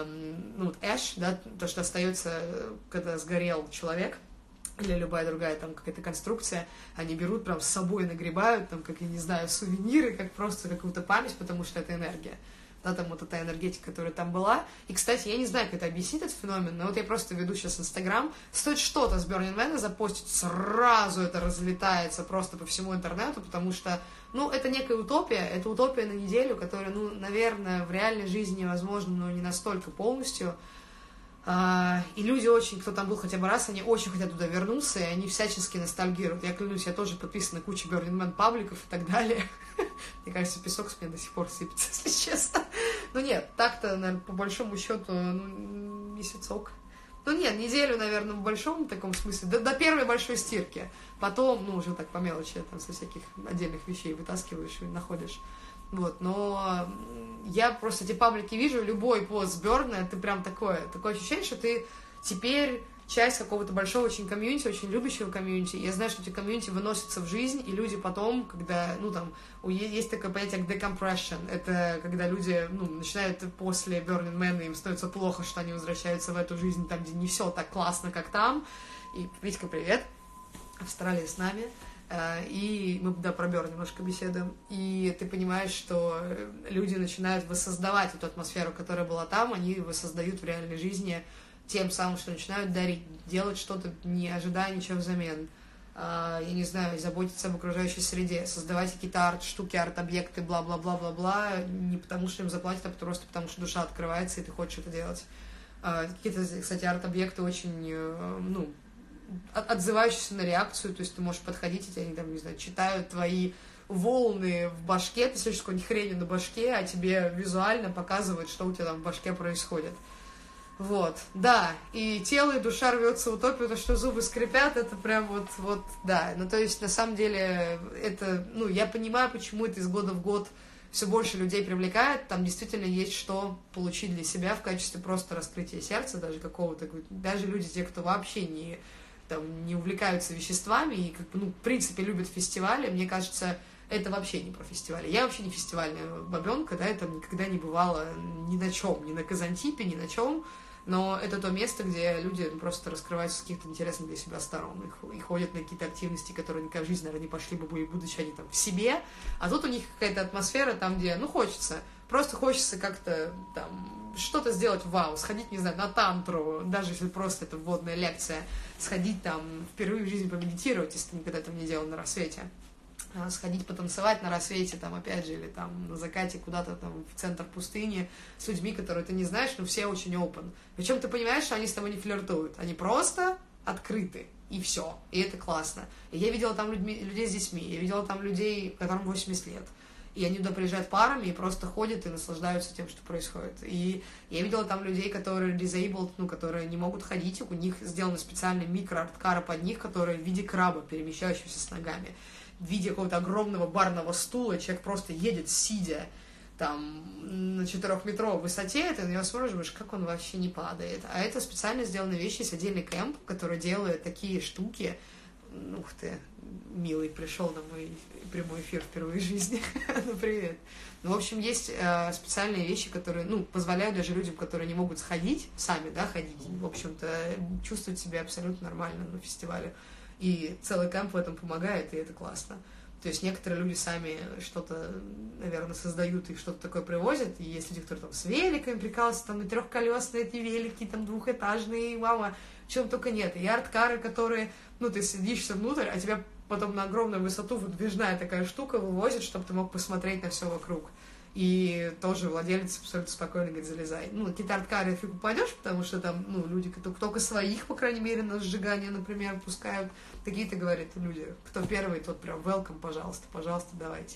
ash, да, то, что остается, когда сгорел человек, или любая другая там какая-то конструкция, они берут, прям с собой нагребают, там, как, я не знаю, сувениры, как просто какую-то память, потому что это энергия. Да, там вот эта энергетика, которая там была. И, кстати, я не знаю, как это объяснить, этот феномен, но вот я просто веду сейчас Инстаграм, стоит что-то с Burning Man запостить, сразу это разлетается просто по всему интернету, потому что, это некая утопия, это утопия на неделю, которая, наверное, в реальной жизни невозможна, но не настолько полностью. И люди очень, кто там был хотя бы раз, они очень хотят туда вернуться, и они всячески ностальгируют. Я клянусь, я тоже подписана на кучу Burning Man пабликов и так далее. Мне кажется, песок с меня до сих пор сыпется, если честно. Нет, так-то, наверное, по большому счету, месяцок. Нет, неделю, наверное, в большом таком смысле, до первой большой стирки. Потом, уже так по мелочи, там, со всяких отдельных вещей вытаскиваешь и находишь. Вот, но я просто эти паблики вижу, любой пост с Бёрна, это прям такое ощущение, что ты теперь часть какого-то большого очень комьюнити, очень любящего комьюнити. Я знаю, что эти комьюнити выносятся в жизнь, и люди потом, когда, есть такое понятие, как decompression, это когда люди, начинают после Burning Man, им становится плохо, что они возвращаются в эту жизнь, там, где не все так классно, как там. И, Витька, привет, Австралия с нами. И мы, про Бёрн немножко беседуем, и ты понимаешь, что люди начинают воссоздавать эту атмосферу, которая была там, они воссоздают в реальной жизни тем самым, что начинают дарить, делать что-то, не ожидая ничего взамен. я не знаю, заботиться об окружающей среде, создавать какие-то арт-штуки, арт-объекты, бла-бла-бла-бла-бла, не потому что им заплатят, а просто потому что душа открывается, и ты хочешь это делать. Какие-то, кстати, арт-объекты очень, ну, отзывающиеся на реакцию, то есть ты можешь подходить, и тебя, там, не знаю, читают твои волны в башке, ты слышишь какую-нибудь хрень на башке, а тебе визуально показывают, что у тебя там в башке происходит. Вот, да, и тело, и душа рвется в утопию, то, что зубы скрипят, это прям вот, да. Ну, то есть, на самом деле, это, ну, я понимаю, почему это из года в год все больше людей привлекает, там действительно есть что получить для себя в качестве просто раскрытия сердца, даже какого-то, даже люди, те, кто вообще не увлекаются веществами и, как бы, ну, в принципе, любят фестивали, мне кажется, это вообще не про фестивали. Я вообще не фестивальная бабенка, да, это никогда не бывало ни на чем, ни на Казантипе, ни на чем. Но это то место, где люди просто раскрываются с каких-то интересных для себя сторон. И ходят на какие-то активности, которые никогда в жизни, наверное, не пошли бы, будучи они там в себе. А тут у них какая-то атмосфера там, где, ну, хочется. Просто хочется как-то там что-то сделать вау, сходить, не знаю, на тантру, даже если просто это вводная лекция, сходить там впервые в жизни помедитировать, если ты никогда этого не делал на рассвете. Сходить потанцевать на рассвете, там, опять же, или там на закате куда-то там в центр пустыни с людьми, которые ты не знаешь, но все очень open. Причем ты понимаешь, что они с тобой не флиртуют, они просто открыты, и все, и это классно. И я видела там людей с детьми, я видела там людей, которым 80 лет, и они туда приезжают парами и просто ходят и наслаждаются тем, что происходит. И я видела там людей, которые disabled, ну, которые не могут ходить, у них сделаны специальные микро-арткары под них, которые в виде краба, перемещающегося с ногами. В виде какого-то огромного барного стула, человек просто едет, сидя там на 4-метровой высоте, ты на него смотришь, как он вообще не падает. А это специально сделанные вещи, есть отдельный кэмп, который делает такие штуки. Ух ты, милый, пришел на мой прямой эфир впервые в жизни. Ну, привет. Ну, в общем, есть специальные вещи, которые, ну, позволяют даже людям, которые не могут сходить, сами, да, ходить, в общем-то, чувствовать себя абсолютно нормально на фестивале. И целый кэмп в этом помогает, и это классно. То есть некоторые люди сами что-то, наверное, создают и что-то такое привозят, и есть люди, которые там с великами прикалываются, там и трехколесные эти велики, там двухэтажные, мама, чего только нет. И арткары, которые, ну, ты садишься внутрь, а тебя потом на огромную высоту выдвижная такая штука вывозит, чтобы ты мог посмотреть на все вокруг. И тоже владелец абсолютно спокойно говорит, залезай. Ну, какие-то арткары фиг упадешь, потому что там, ну, люди только своих, по крайней мере, на сжигание, например, пускают. Такие-то, говорят, люди, кто первый, тот прям welcome, пожалуйста, давайте.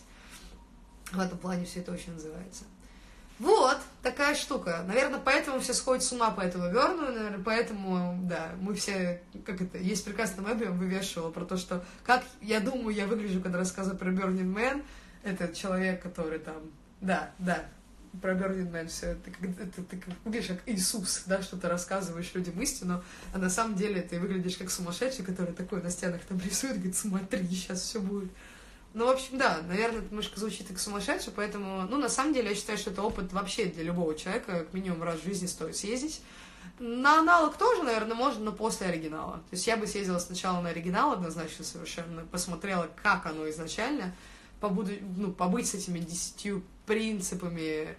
В этом плане все это очень называется. Вот, такая штука. Наверное, поэтому все сходят с ума по этому Берну, наверное, поэтому, да, мы все, как это, есть прекрасный мем, я вывешивала про то, что, как, я думаю, я выгляжу, когда рассказываю про Burning Man, это человек, который там, да, про Burning Man все, ты как выглядишь как Иисус, да, что ты рассказываешь людям истину, а на самом деле ты выглядишь как сумасшедший, который такой на стенах там рисует, говорит, смотри, сейчас все будет. Ну, в общем, да, наверное, это немножко звучит как сумасшедший, поэтому, ну, на самом деле, я считаю, что это опыт вообще для любого человека, как минимум раз в жизни стоит съездить. На аналог тоже, наверное, можно, но после оригинала. То есть я бы съездила сначала на оригинал однозначно совершенно, посмотрела, как оно изначально, побыть с этими 10 принципами,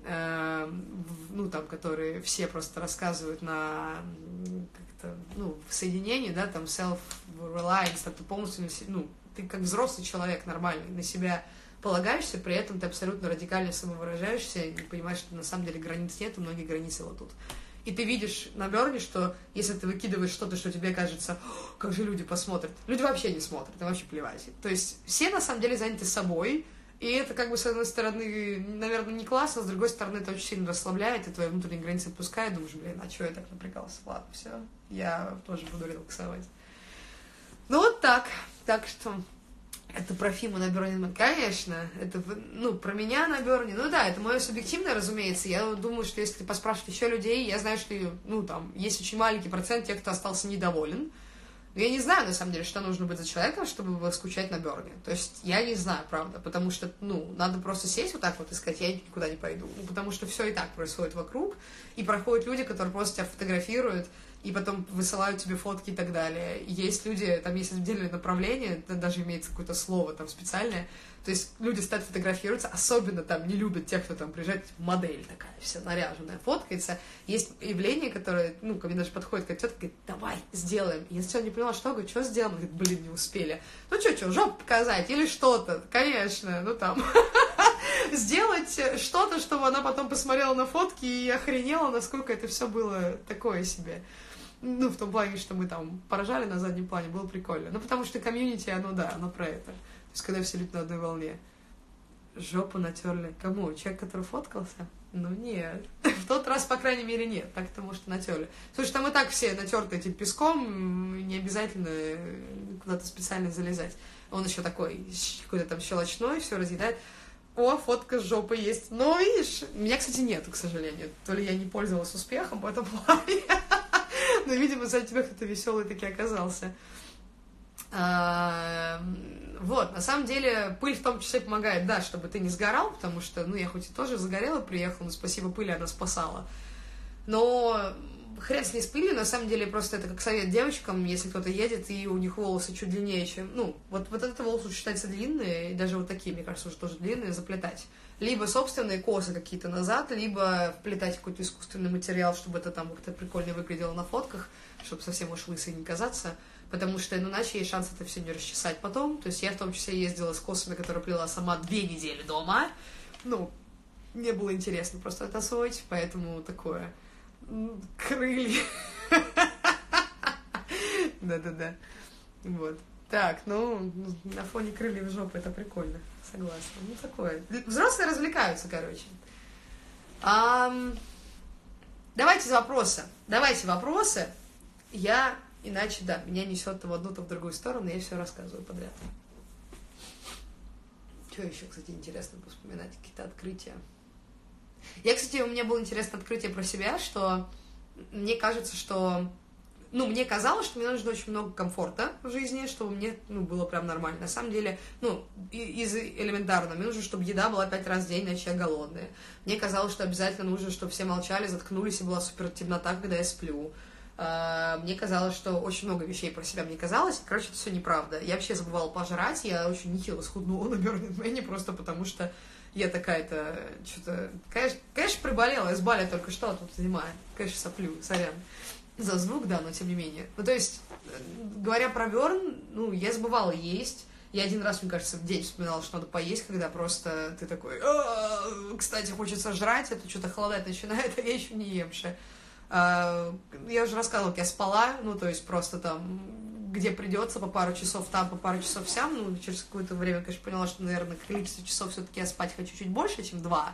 ну, там, которые все просто рассказывают на как-то, ну, в соединении, да, там, self-reliance, так ты полностью, ну, ты как взрослый человек нормальный, на себя полагаешься, при этом ты абсолютно радикально самовыражаешься и понимаешь, что на самом деле границ нет, и многие границы вот тут. И ты видишь на Берне, что если ты выкидываешь что-то, что тебе кажется, как же люди посмотрят, люди вообще не смотрят, им вообще плевать. То есть все на самом деле заняты собой, и это как бы с одной стороны, наверное, не классно, с другой стороны, это очень сильно расслабляет, и твои внутренние границы отпускает, думаешь, блин, а что я так напрягался? Ладно, все, я тоже буду релаксовать. Ну вот так. Так что это про Фиму на Burning Man, конечно, это, ну, про меня на Берне, ну да, это мое субъективное, разумеется, я думаю, что если ты поспрашиваешь еще людей, я знаю, что, ну, там, есть очень маленький процент тех, кто остался недоволен, но я не знаю, на самом деле, что нужно быть за человеком, чтобы скучать на Берне, то есть я не знаю, правда, потому что, ну, надо просто сесть вот так вот и сказать, я никуда не пойду, ну, потому что все и так происходит вокруг, и проходят люди, которые просто тебя фотографируют, и потом высылают тебе фотки и так далее. Есть люди, там есть отдельное направление, даже имеется какое-то слово там специальное, то есть люди стали фотографироваться, особенно там не любят тех, кто там приезжает, модель такая вся наряженная, фоткается. Есть явление, которое, ко мне даже подходит, как тетка, говорит, давай, сделаем. Я сначала не поняла, что, говорю, что сделаем? Говорит, блин, не успели. Ну что, жопу показать или что-то? Конечно, там... Сделать что-то, чтобы она потом посмотрела на фотки и охренела, насколько это все было такое себе. В том плане, что мы там поражали на заднем плане, было прикольно. Потому что комьюнити, оно про это. То есть, когда все люди на одной волне. Жопу натерли. Кому? Человек, который фоткался? Нет. В тот раз, по крайней мере, нет. Так-то, может, натерли. Слушай, там и так все натерты этим песком, не обязательно куда-то специально залезать. Он еще такой, какой-то там щелочной, все разъедает. О, фотка с жопы есть. Но, видишь, меня, кстати, нету, к сожалению. То ли я не пользовалась успехом в этом плане. Но, видимо, за тебя кто-то веселый таки оказался. Вот, на самом деле, пыль в том числе помогает, да, чтобы ты не сгорал, потому что, я хоть и тоже загорела, приехала, но спасибо пыли, она спасала. Но хрен с ней с пылью, на самом деле, просто это как совет девочкам, если кто-то едет, и у них волосы чуть длиннее, чем... вот этот волос считается длинные, и даже вот такие, мне кажется, уже тоже длинные, заплетать. Либо собственные косы какие-то назад, либо вплетать какой-то искусственный материал, чтобы это там как-то прикольно выглядело на фотках, чтобы совсем уж лысой не казаться, потому что, иначе есть шанс это все не расчесать потом. То есть я в том числе ездила с косами, которые плела сама 2 недели дома. Мне было интересно просто это освоить, поэтому такое... Крылья. Да-да-да. Вот. Так, на фоне крыльев жопы это прикольно. Согласна. Такое. Взрослые развлекаются, короче. Давайте вопросы. Иначе, меня несет то в одну, то в другую сторону, я все рассказываю подряд. Что еще, кстати, интересно вспоминать? Какие-то открытия. У меня было интересное открытие про себя, что мне кажется, что... мне казалось, что мне нужно очень много комфорта в жизни, чтобы мне, было прям нормально. На самом деле, из элементарного, мне нужно, чтобы еда была 5 раз в день, иначе я голодная. Мне казалось, что обязательно нужно, чтобы все молчали, заткнулись, и была супер темнота, когда я сплю. Мне казалось, что очень много вещей про себя мне казалось. Короче, это все неправда. Я вообще забывала пожрать, я очень нехило схуднула на Burning Man, просто потому что я такая-то, что-то... Конечно, приболела, из Бали только что, а тут зима. Конечно, соплю, сорян. За звук, да, но тем не менее. То есть, говоря про Burn, я забывала есть. Я один раз, мне кажется, в день вспоминала, что надо поесть, когда просто ты такой, кстати, хочется жрать, это что-то холодать начинает, а я еще не емши. Я уже рассказывала, как я спала, то есть просто там, где придется, по пару часов там, по пару часов сям, через какое-то время, конечно, поняла, что, наверное, количество часов все-таки я спать хочу чуть больше, чем 2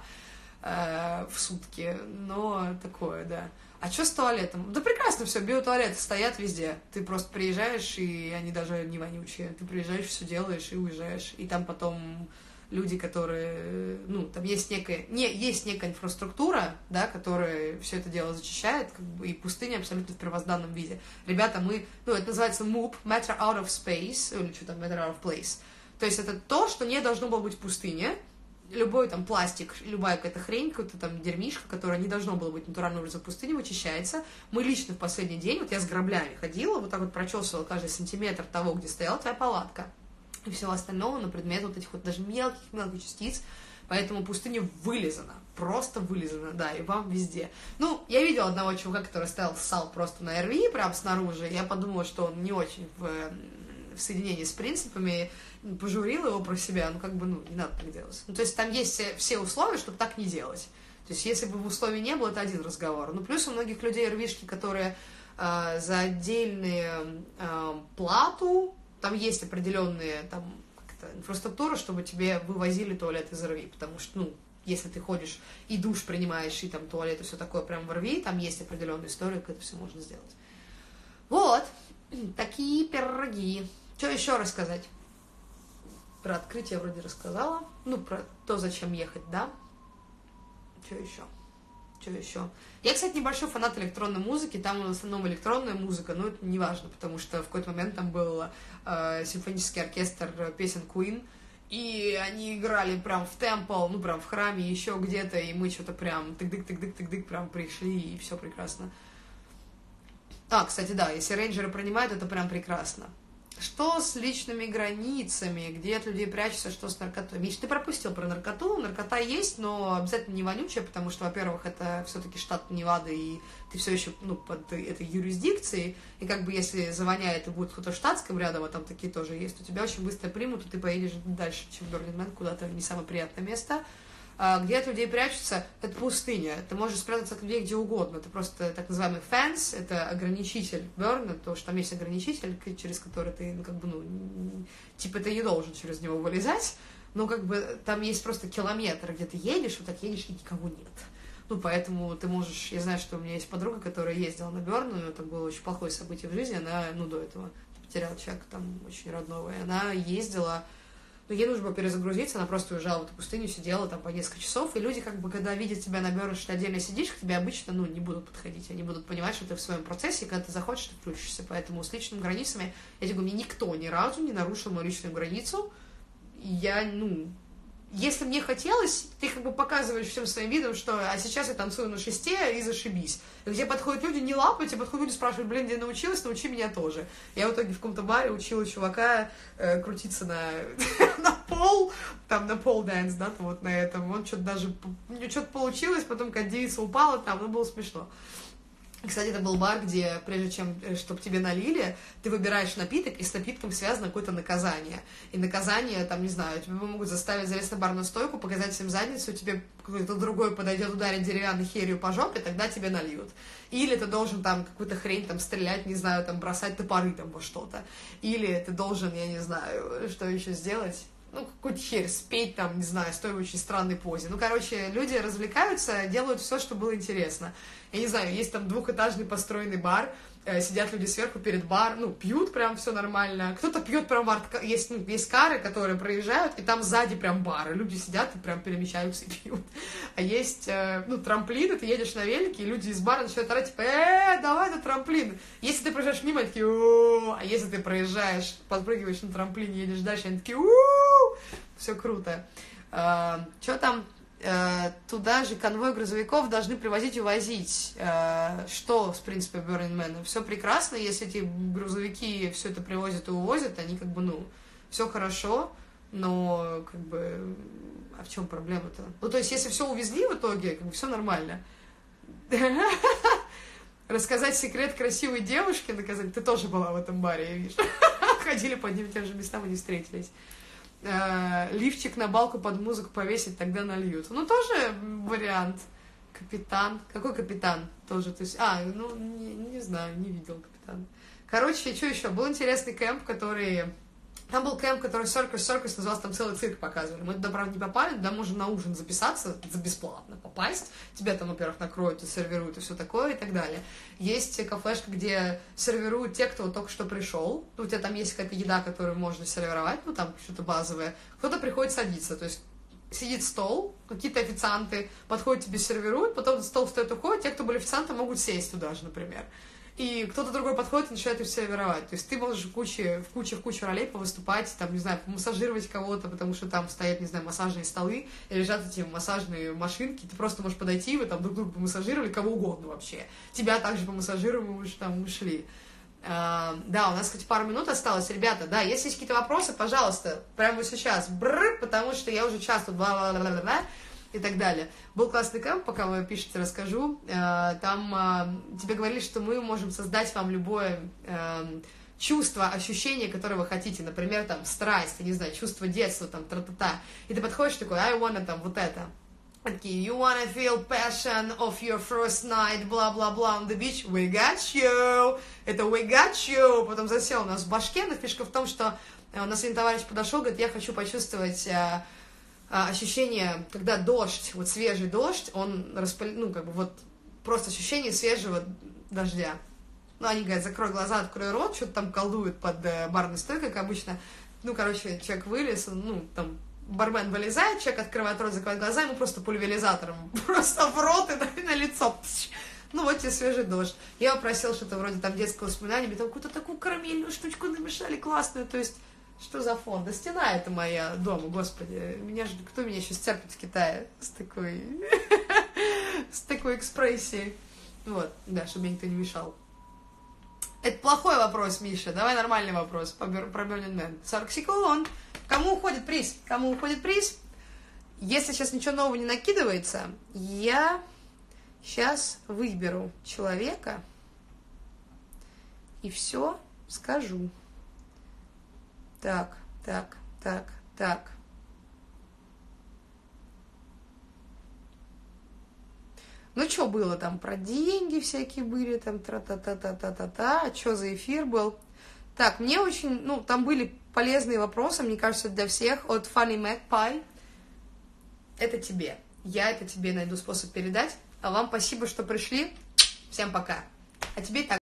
в сутки, но такое, да. А что с туалетом? Да прекрасно все, биотуалеты стоят везде, ты просто приезжаешь, и они даже не вонючие, ты приезжаешь, все делаешь и уезжаешь, и там потом... люди, которые, там есть некая инфраструктура, да, которая все это дело зачищает, и пустыня абсолютно в первозданном виде. Ребята, это называется MOOP, Matter Out of Space, или что там, Matter Out of Place. То есть это то, что не должно было быть в пустыне. Любой там пластик, любая какая-то хрень, какая-то там дерьмишка, которая не должно было быть натуральным образом в пустыне, вычищается. Мы лично в последний день, я с граблями ходила, вот так вот прочесывала каждый сантиметр того, где стояла твоя палатка. И всего остального на предмет вот этих вот даже мелких частиц. Поэтому пустыня вылизана, просто вылизана, да, и вам везде. Я видела одного чувака, который ставил сал просто на РВИ, прям снаружи. Я подумала, что он не очень в соединении с принципами, пожурила его про себя, не надо так делать. То есть там есть все условия, чтобы так не делать. То есть если бы условий не было, это один разговор. Плюс у многих людей РВИшки, которые за отдельную плату, там есть определенные инфраструктура, чтобы тебе вывозили туалет из РВИ, потому что, если ты ходишь и душ принимаешь, и там туалет, и все такое прям в РВИ, там есть определенная история, как это все можно сделать. Вот, такие пироги. Что еще рассказать? Про открытие вроде рассказала. Про то, зачем ехать, да? Что еще? Я, кстати, небольшой фанат электронной музыки, там в основном электронная музыка, но это не важно, потому что в какой-то момент там был симфонический оркестр песен Queen, и они играли прям в темпл, прям в храме, еще где-то, и мы что-то прям тык-дык, прям пришли, и все прекрасно. Кстати, да, если рейнджеры принимают, это прям прекрасно. Что с личными границами? Где от людей прячется, что с наркотой? Миш, ты пропустил про наркоту. Наркота есть, но обязательно не вонючая, потому что, во-первых, это все-таки штат Невада, и ты все еще под этой юрисдикцией, и как бы если завоняет и будет кто-то штатском рядом, а там такие тоже есть, то тебя очень быстро примут, и ты поедешь дальше, чем Burning Man, куда-то не самое приятное место. Где от людей прячутся, это пустыня. Ты можешь спрятаться от людей где угодно. Это просто так называемый fence, это ограничитель Берна, то, что там есть ограничитель, через который ты, типа ты не должен через него вылезать, но как бы там есть просто километр, где ты едешь, вот так едешь, и никого нет. Поэтому ты можешь... Я знаю, что у меня есть подруга, которая ездила на Берн, у нее там было очень плохое событие в жизни, она, до этого потеряла человека там очень родного, и она ездила... Но ей нужно было перезагрузиться, она просто уезжала в эту пустыню, сидела там по несколько часов, и люди, как бы, когда видят тебя на Берн, что ты отдельно сидишь, к тебе обычно, не будут подходить, они будут понимать, что ты в своем процессе, и когда ты захочешь, ты включишься. Поэтому с личными границами, я тебе говорю, мне никто ни разу не нарушил мою личную границу, и я, если мне хотелось, ты как бы показываешь всем своим видом, что а сейчас я танцую на шесте и зашибись. И где подходят люди, не лапают, тебе подходят люди, спрашивают, где научилась, научи меня тоже. Я в итоге в каком-то баре учила чувака крутиться на пол, там на пол дэнс, да, вот на этом. Он что-то даже, что-то получилось, потом как девица упала там, было смешно. Кстати, это был бар, где, прежде чем, чтобы тебе налили, ты выбираешь напиток, и с напитком связано какое-то наказание. И наказание, там, не знаю, тебя могут заставить залезть на барную стойку, показать всем задницу, тебе кто-то другой подойдет, ударить деревянной херью по жопе, тогда тебе нальют. Или ты должен там какую-то хрень там стрелять, не знаю, там бросать топоры там во что-то. Или ты должен, я не знаю, что еще сделать... какую-то херь спеть, там, не знаю, стоя в очень странной позе. Короче, люди развлекаются, делают все, что было интересно. Я не знаю, есть там двухэтажный построенный бар, сидят люди сверху перед баром, пьют прям все нормально. Кто-то пьет прям бар, есть кары, которые проезжают, и там сзади прям бар, и люди сидят и прям перемещаются и пьют. А есть, трамплины, ты едешь на велике, и люди из бара начинают орать, типа, давай на трамплин. Если ты проезжаешь мимо, они такие, о, а если ты проезжаешь, подпрыгиваешь на трамплине, едешь дальше, они такие, все круто. Что там? Туда же конвой грузовиков должны привозить и увозить. Что, в принципе, Burning Man? Все прекрасно, если эти грузовики все это привозят и увозят, они все хорошо, но а в чем проблема-то? То есть, если все увезли в итоге, все нормально. Рассказать секрет красивой девушке, наказать. Ты тоже была в этом баре, я вижу. Ходили по одним и тем же местам и не встретились. Лифчик на балку под музыку повесить, тогда нальют. Тоже вариант. Капитан. Какой капитан? Тоже, то есть... не знаю, не видел капитана. Короче, что еще? Был интересный кемп, который... Там был кемп, который Circus назывался, там целый цирк показывали. Мы туда, правда, не попали, туда можно на ужин записаться, за бесплатно попасть. Тебя там, во-первых, накроют и сервируют, и все такое, и так далее. Есть кафешка, где сервируют те, кто только что пришел. У тебя там есть какая-то еда, которую можно сервировать, там что-то базовое. Кто-то приходит садиться, то есть сидит стол, какие-то официанты подходят, тебе сервируют, потом стол встает, уходит, те, кто были официанты, могут сесть туда же, например. И кто-то другой подходит и начинает их сервировать. То есть ты можешь в кучу ролей повыступать, там, не знаю, помассажировать кого-то, потому что там стоят, не знаю, массажные столы, и лежат эти массажные машинки, ты просто можешь подойти, вы там друг друга помассажировали, кого угодно вообще. Тебя также помассажируем, мы уже там ушли. Да, у нас, кстати, пару минут осталось, ребята, да, если есть какие-то вопросы, пожалуйста, прямо сейчас, потому что я уже часто бла-бла-бла-бла-бла, и так далее. Был классный кэмп, пока вы пишете, расскажу. Там тебе говорили, что мы можем создать вам любое чувство, ощущение, которое вы хотите. Например, там, страсть, я не знаю, чувство детства, там, тра-та-та. И ты подходишь такой, I wanna, там, вот это. Такие, you wanna feel passion of your first night, бла-бла-бла, on the beach, we got you. Это we got you. Потом засел у нас в башке, но фишка в том, что у нас один товарищ подошел, говорит, я хочу почувствовать... ощущение, когда дождь, вот свежий дождь, он просто ощущение свежего дождя. Они говорят, закрой глаза, открой рот, что-то там колдует под барной стойкой, как обычно. Человек вылез, там, бармен вылезает, человек открывает рот, закрывает глаза, ему просто пульверизатором, просто в рот и на лицо. Вот тебе свежий дождь. Я попросил что-то вроде там детского воспоминания, мне там какую-то такую карамельную штучку намешали, классную, то есть что за фон? Да стена это моя дома, господи. Кто меня еще стерпит в Китае с такой экспрессией? Вот, да, чтобы мне никто не мешал. Это плохой вопрос, Миша. Давай нормальный вопрос про Burning Man. 40 секунд. Кому уходит приз? Кому уходит приз? Если сейчас ничего нового не накидывается, я сейчас выберу человека и все скажу. Так. Ну, что было там? Про деньги всякие были, там, тра-та-та-та-та-та-та. Что за эфир был? Так, мне очень, ну, там были полезные вопросы, мне кажется, для всех, от Funny Magpie. Это тебе. Я это тебе найду способ передать. А вам спасибо, что пришли. Всем пока. А тебе и так.